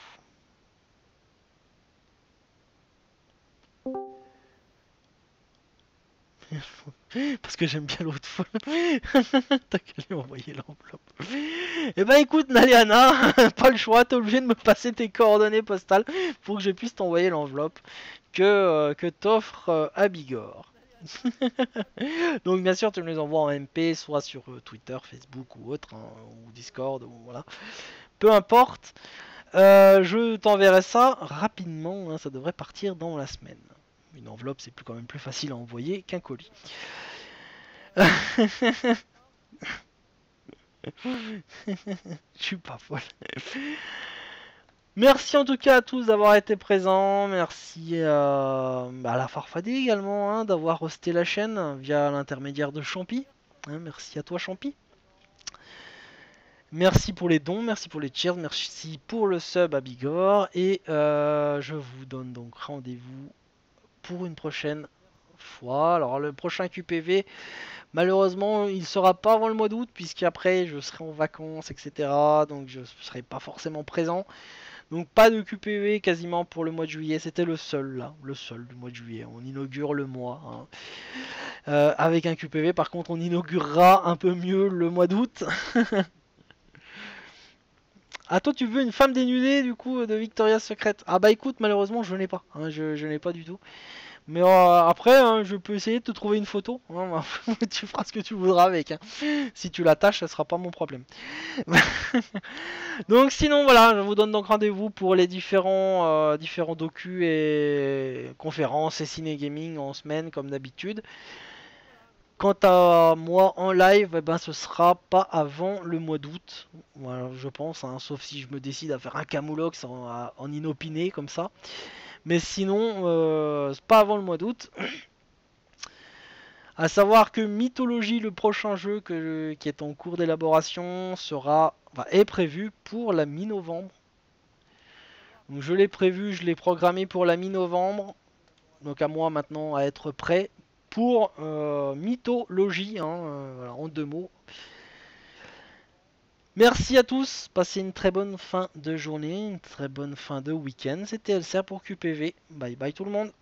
Parce que j'aime bien l'autre fois. T'as qu'à lui envoyer l'enveloppe. Eh ben écoute, Naliana, pas le choix, t'es obligé de me passer tes coordonnées postales pour que je puisse t'envoyer l'enveloppe que t'offre à Bigor. Donc bien sûr tu me les envoies en MP, soit sur Twitter, Facebook ou autre, hein, ou Discord, ou voilà. Peu importe, je t'enverrai ça rapidement, hein, ça devrait partir dans la semaine. Une enveloppe c'est quand même plus facile à envoyer qu'un colis. Je suis pas folle. Merci en tout cas à tous d'avoir été présents. Merci à la Farfadé également hein, d'avoir hosté la chaîne via l'intermédiaire de Champi. Hein, merci à toi Champi. Merci pour les dons, merci pour les cheers, merci pour le sub à Bigor. Et je vous donne donc rendez-vous pour une prochaine fois. Alors le prochain QPV, malheureusement, il sera pas avant le mois d'août, puisqu'après je serai en vacances, etc. Donc je serai pas forcément présent. Donc pas de QPV quasiment pour le mois de juillet. C'était le seul là, le seul du mois de juillet. On inaugure le mois. Hein. Avec un QPV, par contre, on inaugurera un peu mieux le mois d'août. Ah, toi, tu veux une femme dénudée du coup de Victoria's Secret? Ah, bah écoute, malheureusement, je n'ai pas. Hein, je n'ai pas du tout. Mais après, hein, je peux essayer de te trouver une photo. Hein, tu feras ce que tu voudras avec. Hein. Si tu l'attaches, ça sera pas mon problème. Donc, sinon, voilà, je vous donne donc rendez-vous pour les différents docus et conférences et ciné-gaming en semaine, comme d'habitude. Quant à moi en live, eh ben, ce sera pas avant le mois d'août, voilà, je pense, hein, sauf si je me décide à faire un Camoulox en inopiné comme ça. Mais sinon, c'est pas avant le mois d'août. À savoir que Mythologie, le prochain jeu qui est en cours d'élaboration, est prévu pour la mi-novembre. Donc je l'ai prévu, je l'ai programmé pour la mi-novembre. Donc à moi maintenant à être prêt pour Mythologie, hein, voilà, en 2 mots. Merci à tous, passez une très bonne fin de journée, une très bonne fin de week-end. C'était Elser pour QPV. Bye bye tout le monde.